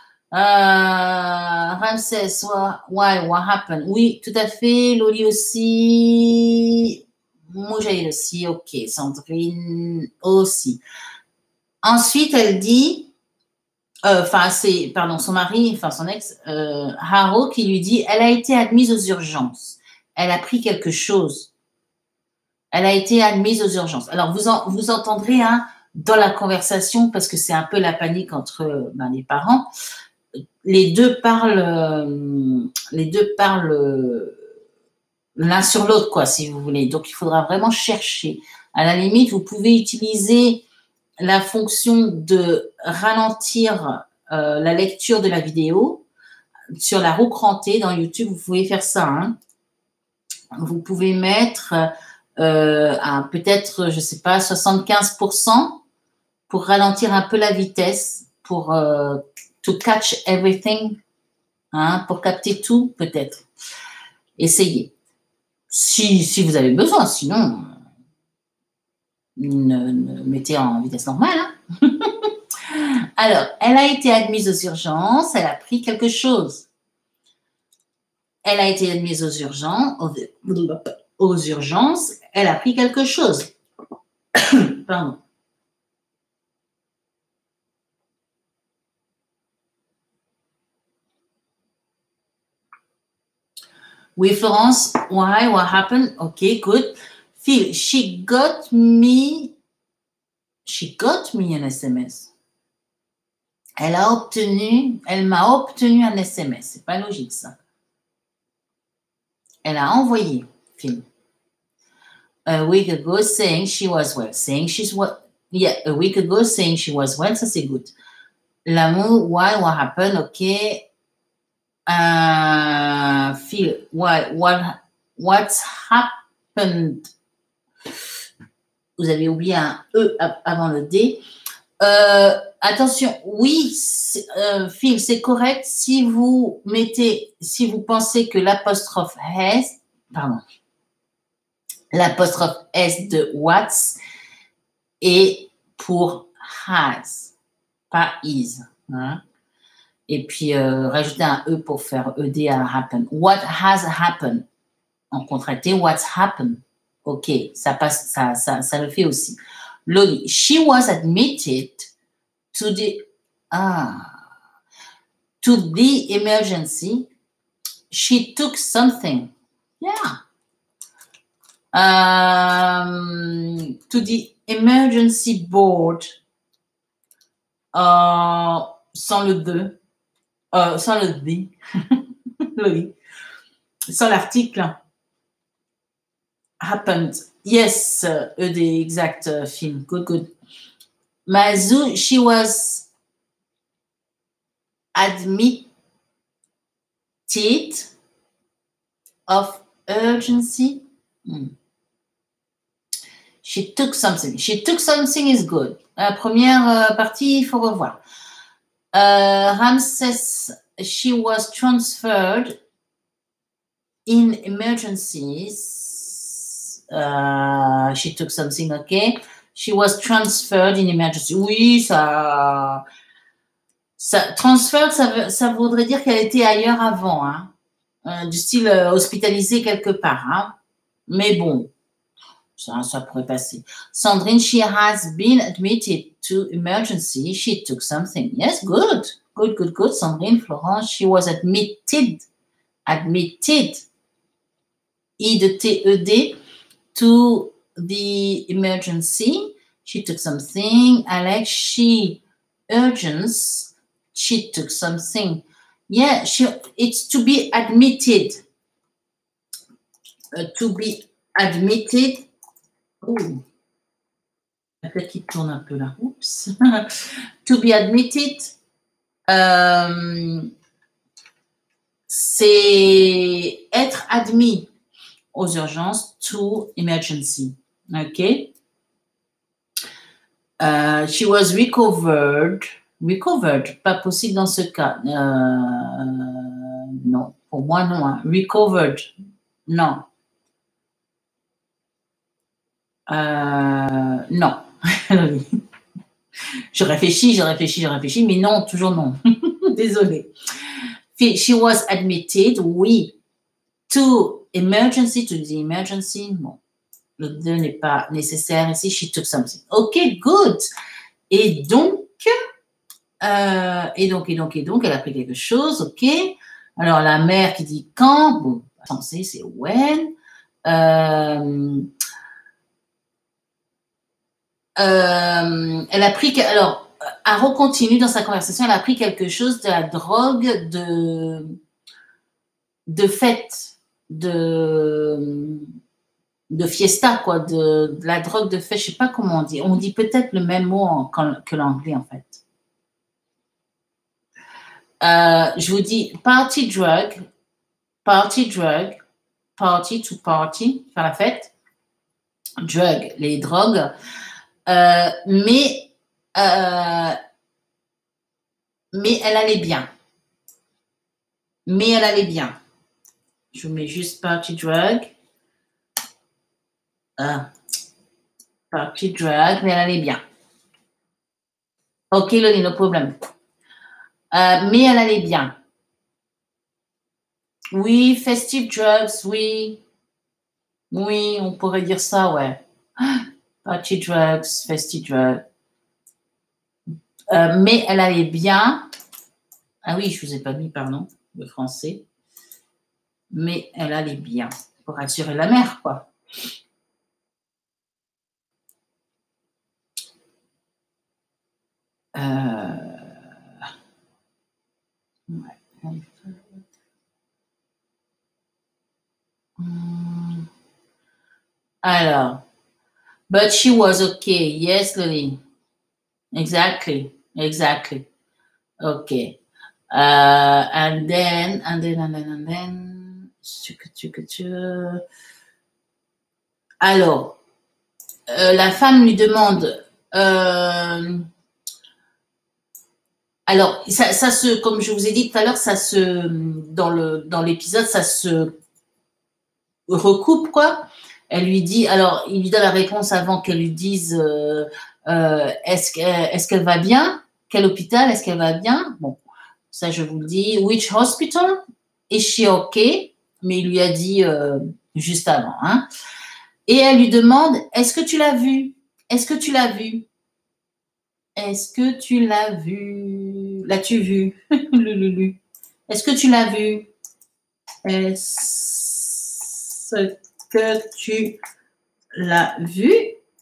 Ramsès, why? What happened? Oui, tout à fait. Loli aussi. Moujaïl aussi. OK. Sandrine aussi. Ensuite, elle dit, c'est, pardon, son mari, enfin son ex, Haro, qui lui dit, elle a été admise aux urgences. Elle a pris quelque chose. Elle a été admise aux urgences. Alors, vous entendrez dans la conversation, parce que c'est un peu la panique entre les parents, les deux parlent l'un sur l'autre, quoi, si vous voulez. Donc, il faudra vraiment chercher. À la limite, vous pouvez utiliser la fonction de ralentir la lecture de la vidéo sur la roue crantée dans YouTube. Vous pouvez faire ça. Vous pouvez mettre à peut-être, je sais pas, 75% pour ralentir un peu la vitesse, pour to catch everything, hein, pour capter tout, peut-être. Essayez. Si vous avez besoin, sinon, ne mettez en vitesse normale. Hein. Alors, elle a été admise aux urgences, elle a pris quelque chose. Elle a été admise aux urgences, elle a pris quelque chose. Pardon. Oui, Florence, why, what happened? Okay, good. Phil, she got me an SMS. Elle m'a obtenu un SMS. C'est pas logique, ça. Elle a envoyé, Phil. A week ago saying she was well. A week ago saying she was well, ça c'est good. L'amour, why, what happened, ok. Phil, what's happened? Vous avez oublié un E avant le D. Attention, oui, Phil, c'est correct si vous pensez que l'apostrophe S de what's est pour has, pas is. Hein? Et puis, rajouter un E pour faire ED à happen. What has happened? En contracté, what's happened? OK, ça passe, ça le fait aussi. Loli, she was admitted to the emergency. She took something. Yeah. To the emergency board. Sans le de. Sans le D. Loli. Sans l'article. Happened. Yes, ED, exact, film. Good. Mazu, she was admitted of urgency. She took something. She took something is good. La première partie, il faut revoir. Ramses, she was transferred in emergencies. She took something, okay. She was transferred in emergency. Oui, ça transferred, ça voudrait dire qu'elle était ailleurs avant, hein. Du style hospitalisée quelque part, hein. Mais bon, ça pourrait passer. Sandrine, she has been admitted to emergency. She took something. Yes, good. Sandrine, Florence, she was admitted. I-D-T-E-D. To the emergency. She took something. Alex, she took something. Yeah, it's to be admitted. To be admitted. Oh, la tête qui tourne un peu là. Oups. To be admitted, c'est être admis aux urgences, to emergency. OK? She was recovered. Pas possible dans ce cas. Non, pour moi, non. Hein. Recovered. Non. Non. Je réfléchis, mais non, toujours non. Désolée. She was admitted, oui. To emergency, to the emergency. Bon, le 2 n'est pas nécessaire ici. She took something. OK, good. Et donc, elle a pris quelque chose. OK. Alors, la mère qui dit quand. Bon, français, c'est when. Elle a pris. Alors, à recontinue dans sa conversation, elle a pris quelque chose de la drogue de fête, de fiesta, quoi, de la drogue de fête, je sais pas comment on dit. On dit peut-être le même mot que l'anglais, en fait. Je vous dis party drug, party to party, faire la fête, drug, les drogues, mais Mais elle allait bien. Mais elle allait bien. Je mets juste party drug. Party drug, mais elle allait bien. Ok, Loli, no problème. Mais elle allait bien. Oui, festive drugs, oui. Oui, on pourrait dire ça, ouais. Party drugs, festive drugs. Mais elle allait bien. Ah oui, je ne vous ai pas mis, pardon, le français. Mais elle allait bien. Pour assurer la mère, quoi. Ouais. Alors, but she was okay. Yes, Lily. Exactly. Exactly. Okay. And then. Alors, la femme lui demande. Alors, ça se, comme je vous ai dit tout à l'heure, ça se, dans l'épisode, ça se recoupe, quoi. Elle lui dit, alors, il lui donne la réponse avant qu'elle lui dise, est-ce qu'elle va bien? Quel hôpital? Est-ce qu'elle va bien? Bon, ça, je vous le dis. Which hospital? Is she okay? Mais il lui a dit juste avant, hein. Et elle lui demande, est-ce que tu l'as vu? Est-ce que tu l'as vu? Est-ce que tu l'as vu? L'as-tu vu? Lulu. Est-ce que tu l'as vu? Est-ce que tu l'as vu?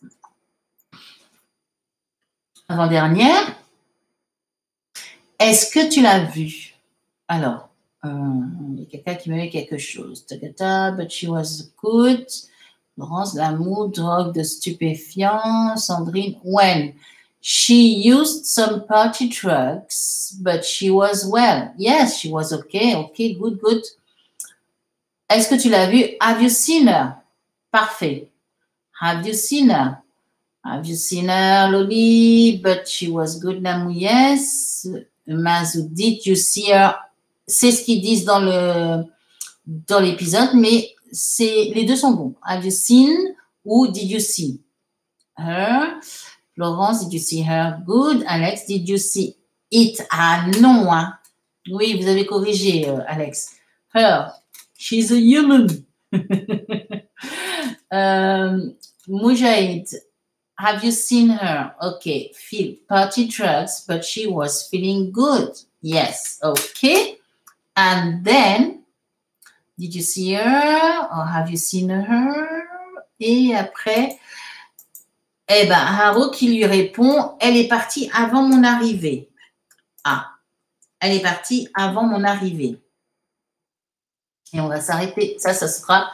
Avant-dernière. Est-ce que tu l'as vu? Alors, il y a quelqu'un qui me met quelque chose. But she was good. Laurence, l'amour, drogue de stupéfiants. Sandrine, when? She used some party drugs, but she was well. Yes, she was okay. Okay, good, good. Est-ce que tu l'as vu? Have you seen her? Parfait. Have you seen her? Have you seen her, Loli? But she was good, l'amour, yes. Mazou, did you see her? C'est ce qu'ils disent dans l'épisode, mais les deux sont bons. Have you seen ou did you see her? Florence, did you see her? Good. Alex, did you see it? Ah non, hein. Oui, vous avez corrigé, Alex. Her. She's a human. Mujahid, have you seen her? Okay. Feel party drugs, but she was feeling good. Yes. Okay. And then, did you see her? Or have you seen her? Et après, eh ben, Haro qui lui répond, elle est partie avant mon arrivée. Ah, elle est partie avant mon arrivée. Et on va s'arrêter. Ça sera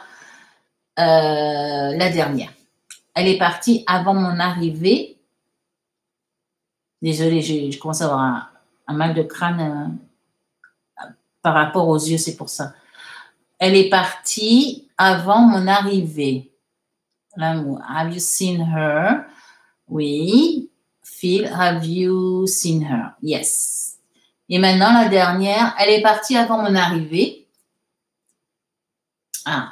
la dernière. Elle est partie avant mon arrivée. Désolée, je commence à avoir un mal de crâne par rapport aux yeux, c'est pour ça. Elle est partie avant mon arrivée. L'amour. Have you seen her? Oui. Phil, have you seen her? Yes. Et maintenant, la dernière, elle est partie avant mon arrivée. Ah.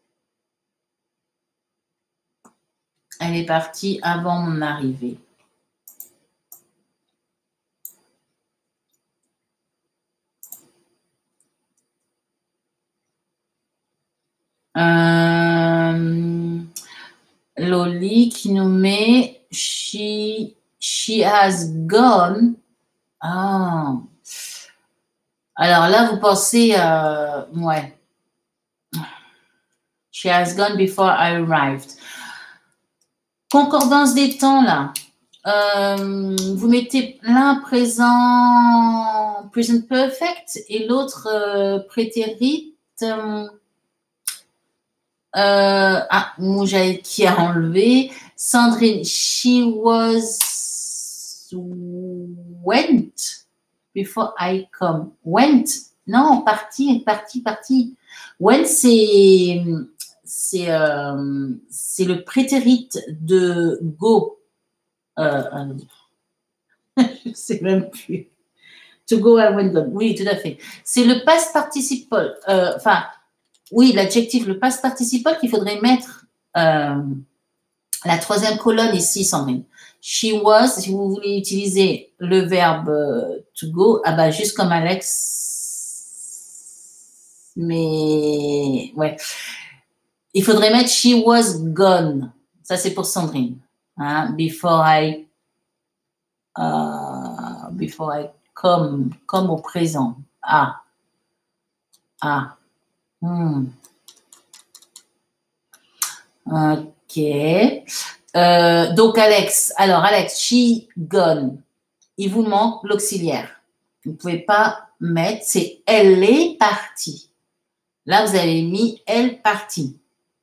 Elle est partie avant mon arrivée. Loli qui nous met she has gone. Ah. Alors là, vous pensez, ouais. She has gone before I arrived. Concordance des temps, là. Vous mettez l'un présent present perfect et l'autre prétérit. Moujaïd qui a enlevé. Sandrine, she went before I come. Went. Non, parti. Went, c'est le prétérit de go. Je ne sais même plus. To go, I went gone. Oui, tout à fait. C'est le past participle. Enfin, oui, l'adjectif, le past participle qu'il faudrait mettre la troisième colonne ici, Sandrine. She was, si vous voulez utiliser le verbe to go, ah bah, juste comme Alex. Mais, ouais. Il faudrait mettre she was gone. Ça, c'est pour Sandrine. Hein? Before I come au présent. Ah. Ok. Donc, Alex. Alors, Alex, she gone. Il vous manque l'auxiliaire. Vous ne pouvez pas mettre, c'est elle est partie. Là, vous avez mis elle partie.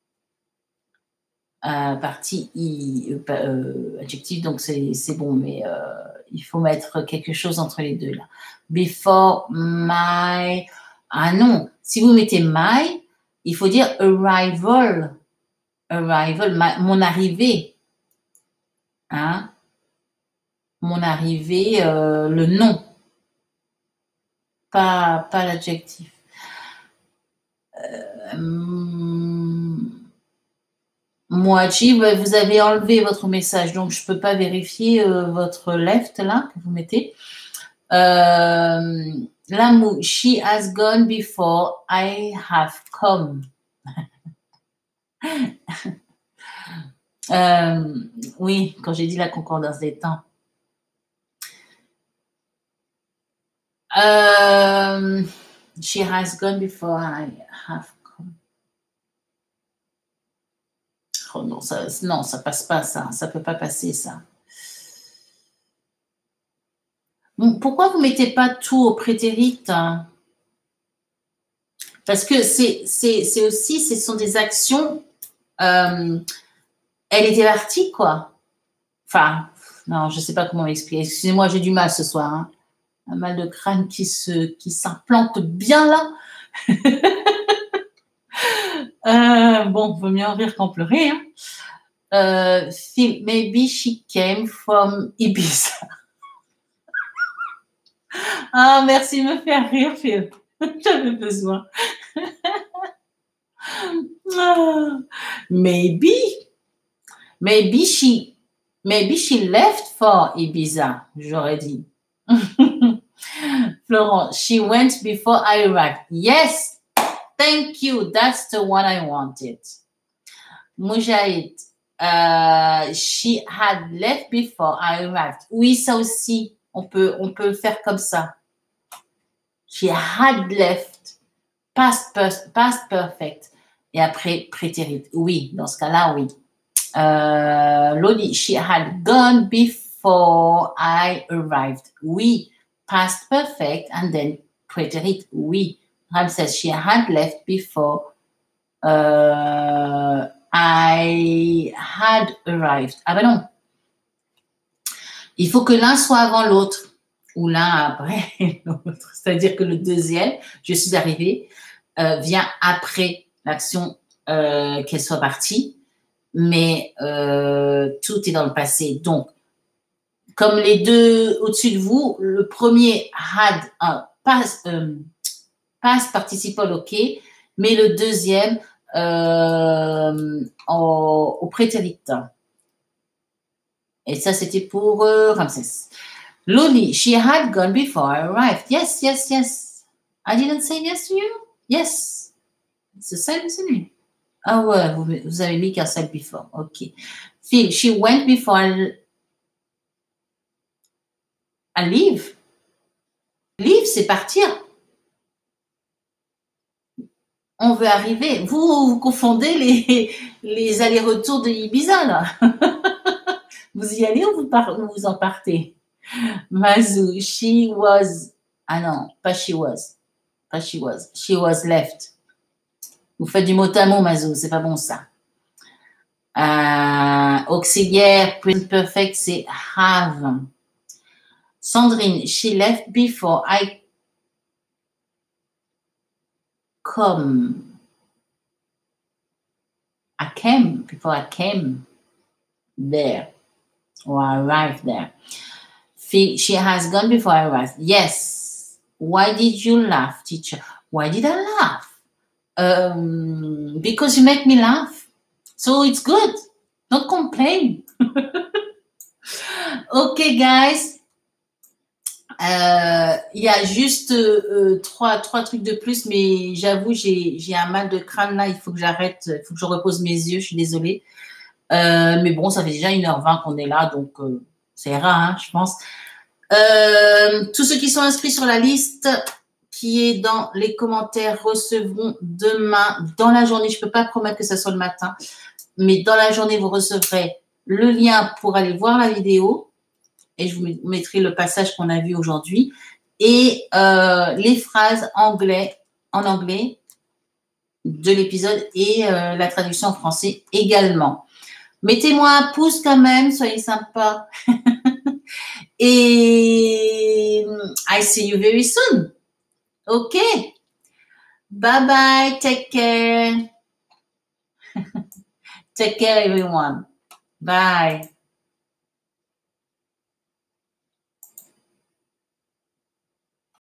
Partie adjectif, donc c'est bon, mais il faut mettre quelque chose entre les deux là. Before my, ah non, si vous mettez my, il faut dire arrival, mon arrivée, hein, mon arrivée, le nom, pas l'adjectif. Moachi, vous avez enlevé votre message, donc je ne peux pas vérifier votre left là que vous mettez. L'amour, she has gone before I have come. Oui, quand j'ai dit la concordance des temps. She has gone before I have come. Oh non, ça passe pas ça. Ça peut pas passer ça. Pourquoi vous mettez pas tout au prétérit hein? Parce que c'est aussi, ce sont des actions. Elle était partie quoi. Enfin, non, je sais pas comment m'expliquer. Excusez-moi, j'ai du mal ce soir. Hein. Un mal de crâne qui s'implante bien là. Bon, vaut mieux en rire qu'en pleurer. Hein. Phil, maybe she came from Ibiza. Ah, merci de me faire rire, Phil. J'avais besoin. Maybe she left for Ibiza, j'aurais dit. Florent, she went before I arrived. Yes, thank you. That's the one I wanted. Mujahid, she had left before I arrived. Oui, ça aussi, on peut le faire comme ça. She had left, past perfect. Et après, prétérit. Oui, dans ce cas-là, oui. Loli, she had gone before I arrived. Oui, past perfect and then prétérit. Oui. Ram says she had left before I had arrived. Ah ben non. Il faut que l'un soit avant l'autre ou l'un après l'autre. C'est-à-dire que le deuxième, je suis arrivée, vient après l'action qu'elle soit partie. Mais tout est dans le passé. Donc, comme les deux au-dessus de vous, le premier had un past participle, ok, mais le deuxième au prétérit. Et ça, c'était pour Ramsès. Loli, she had gone before I arrived. Yes, yes, yes. I didn't say yes to you? Yes. It's the same, isn't it? Ah ouais, vous avez mis qu'un seul before. OK. Phil, she went before I leave. Leave, c'est partir. On veut arriver. Vous confondez les allers-retours de Ibiza, là. Vous y allez ou vous en partez? Mazou, she was... Ah non, pas she was. Pas she was. She was left. Vous faites du mot à mot, Mazou, c'est pas bon ça. Auxiliaire, present perfect, c'est have. Sandrine, she left before I come. I came, before I came there. Or I arrived there. She has gone before I arrived. Yes. Why did you laugh, teacher? Why did I laugh? Because you make me laugh. So it's good. Don't complain. Okay, guys. Il y a juste trois trucs de plus, mais j'avoue, j'ai un mal de crâne là. Il faut que j'arrête. Il faut que je repose mes yeux. Je suis désolée. Mais bon, ça fait déjà 1h20 qu'on est là, donc ça ira, hein, je pense. Tous ceux qui sont inscrits sur la liste qui est dans les commentaires recevront demain dans la journée. Je ne peux pas promettre que ça soit le matin, mais dans la journée, vous recevrez le lien pour aller voir la vidéo et je vous mettrai le passage qu'on a vu aujourd'hui et les phrases en anglais de l'épisode et la traduction en français également. Mettez-moi un pouce quand même, soyez sympa. Et I see you very soon. OK. Bye bye. Take care. Take care, everyone. Bye.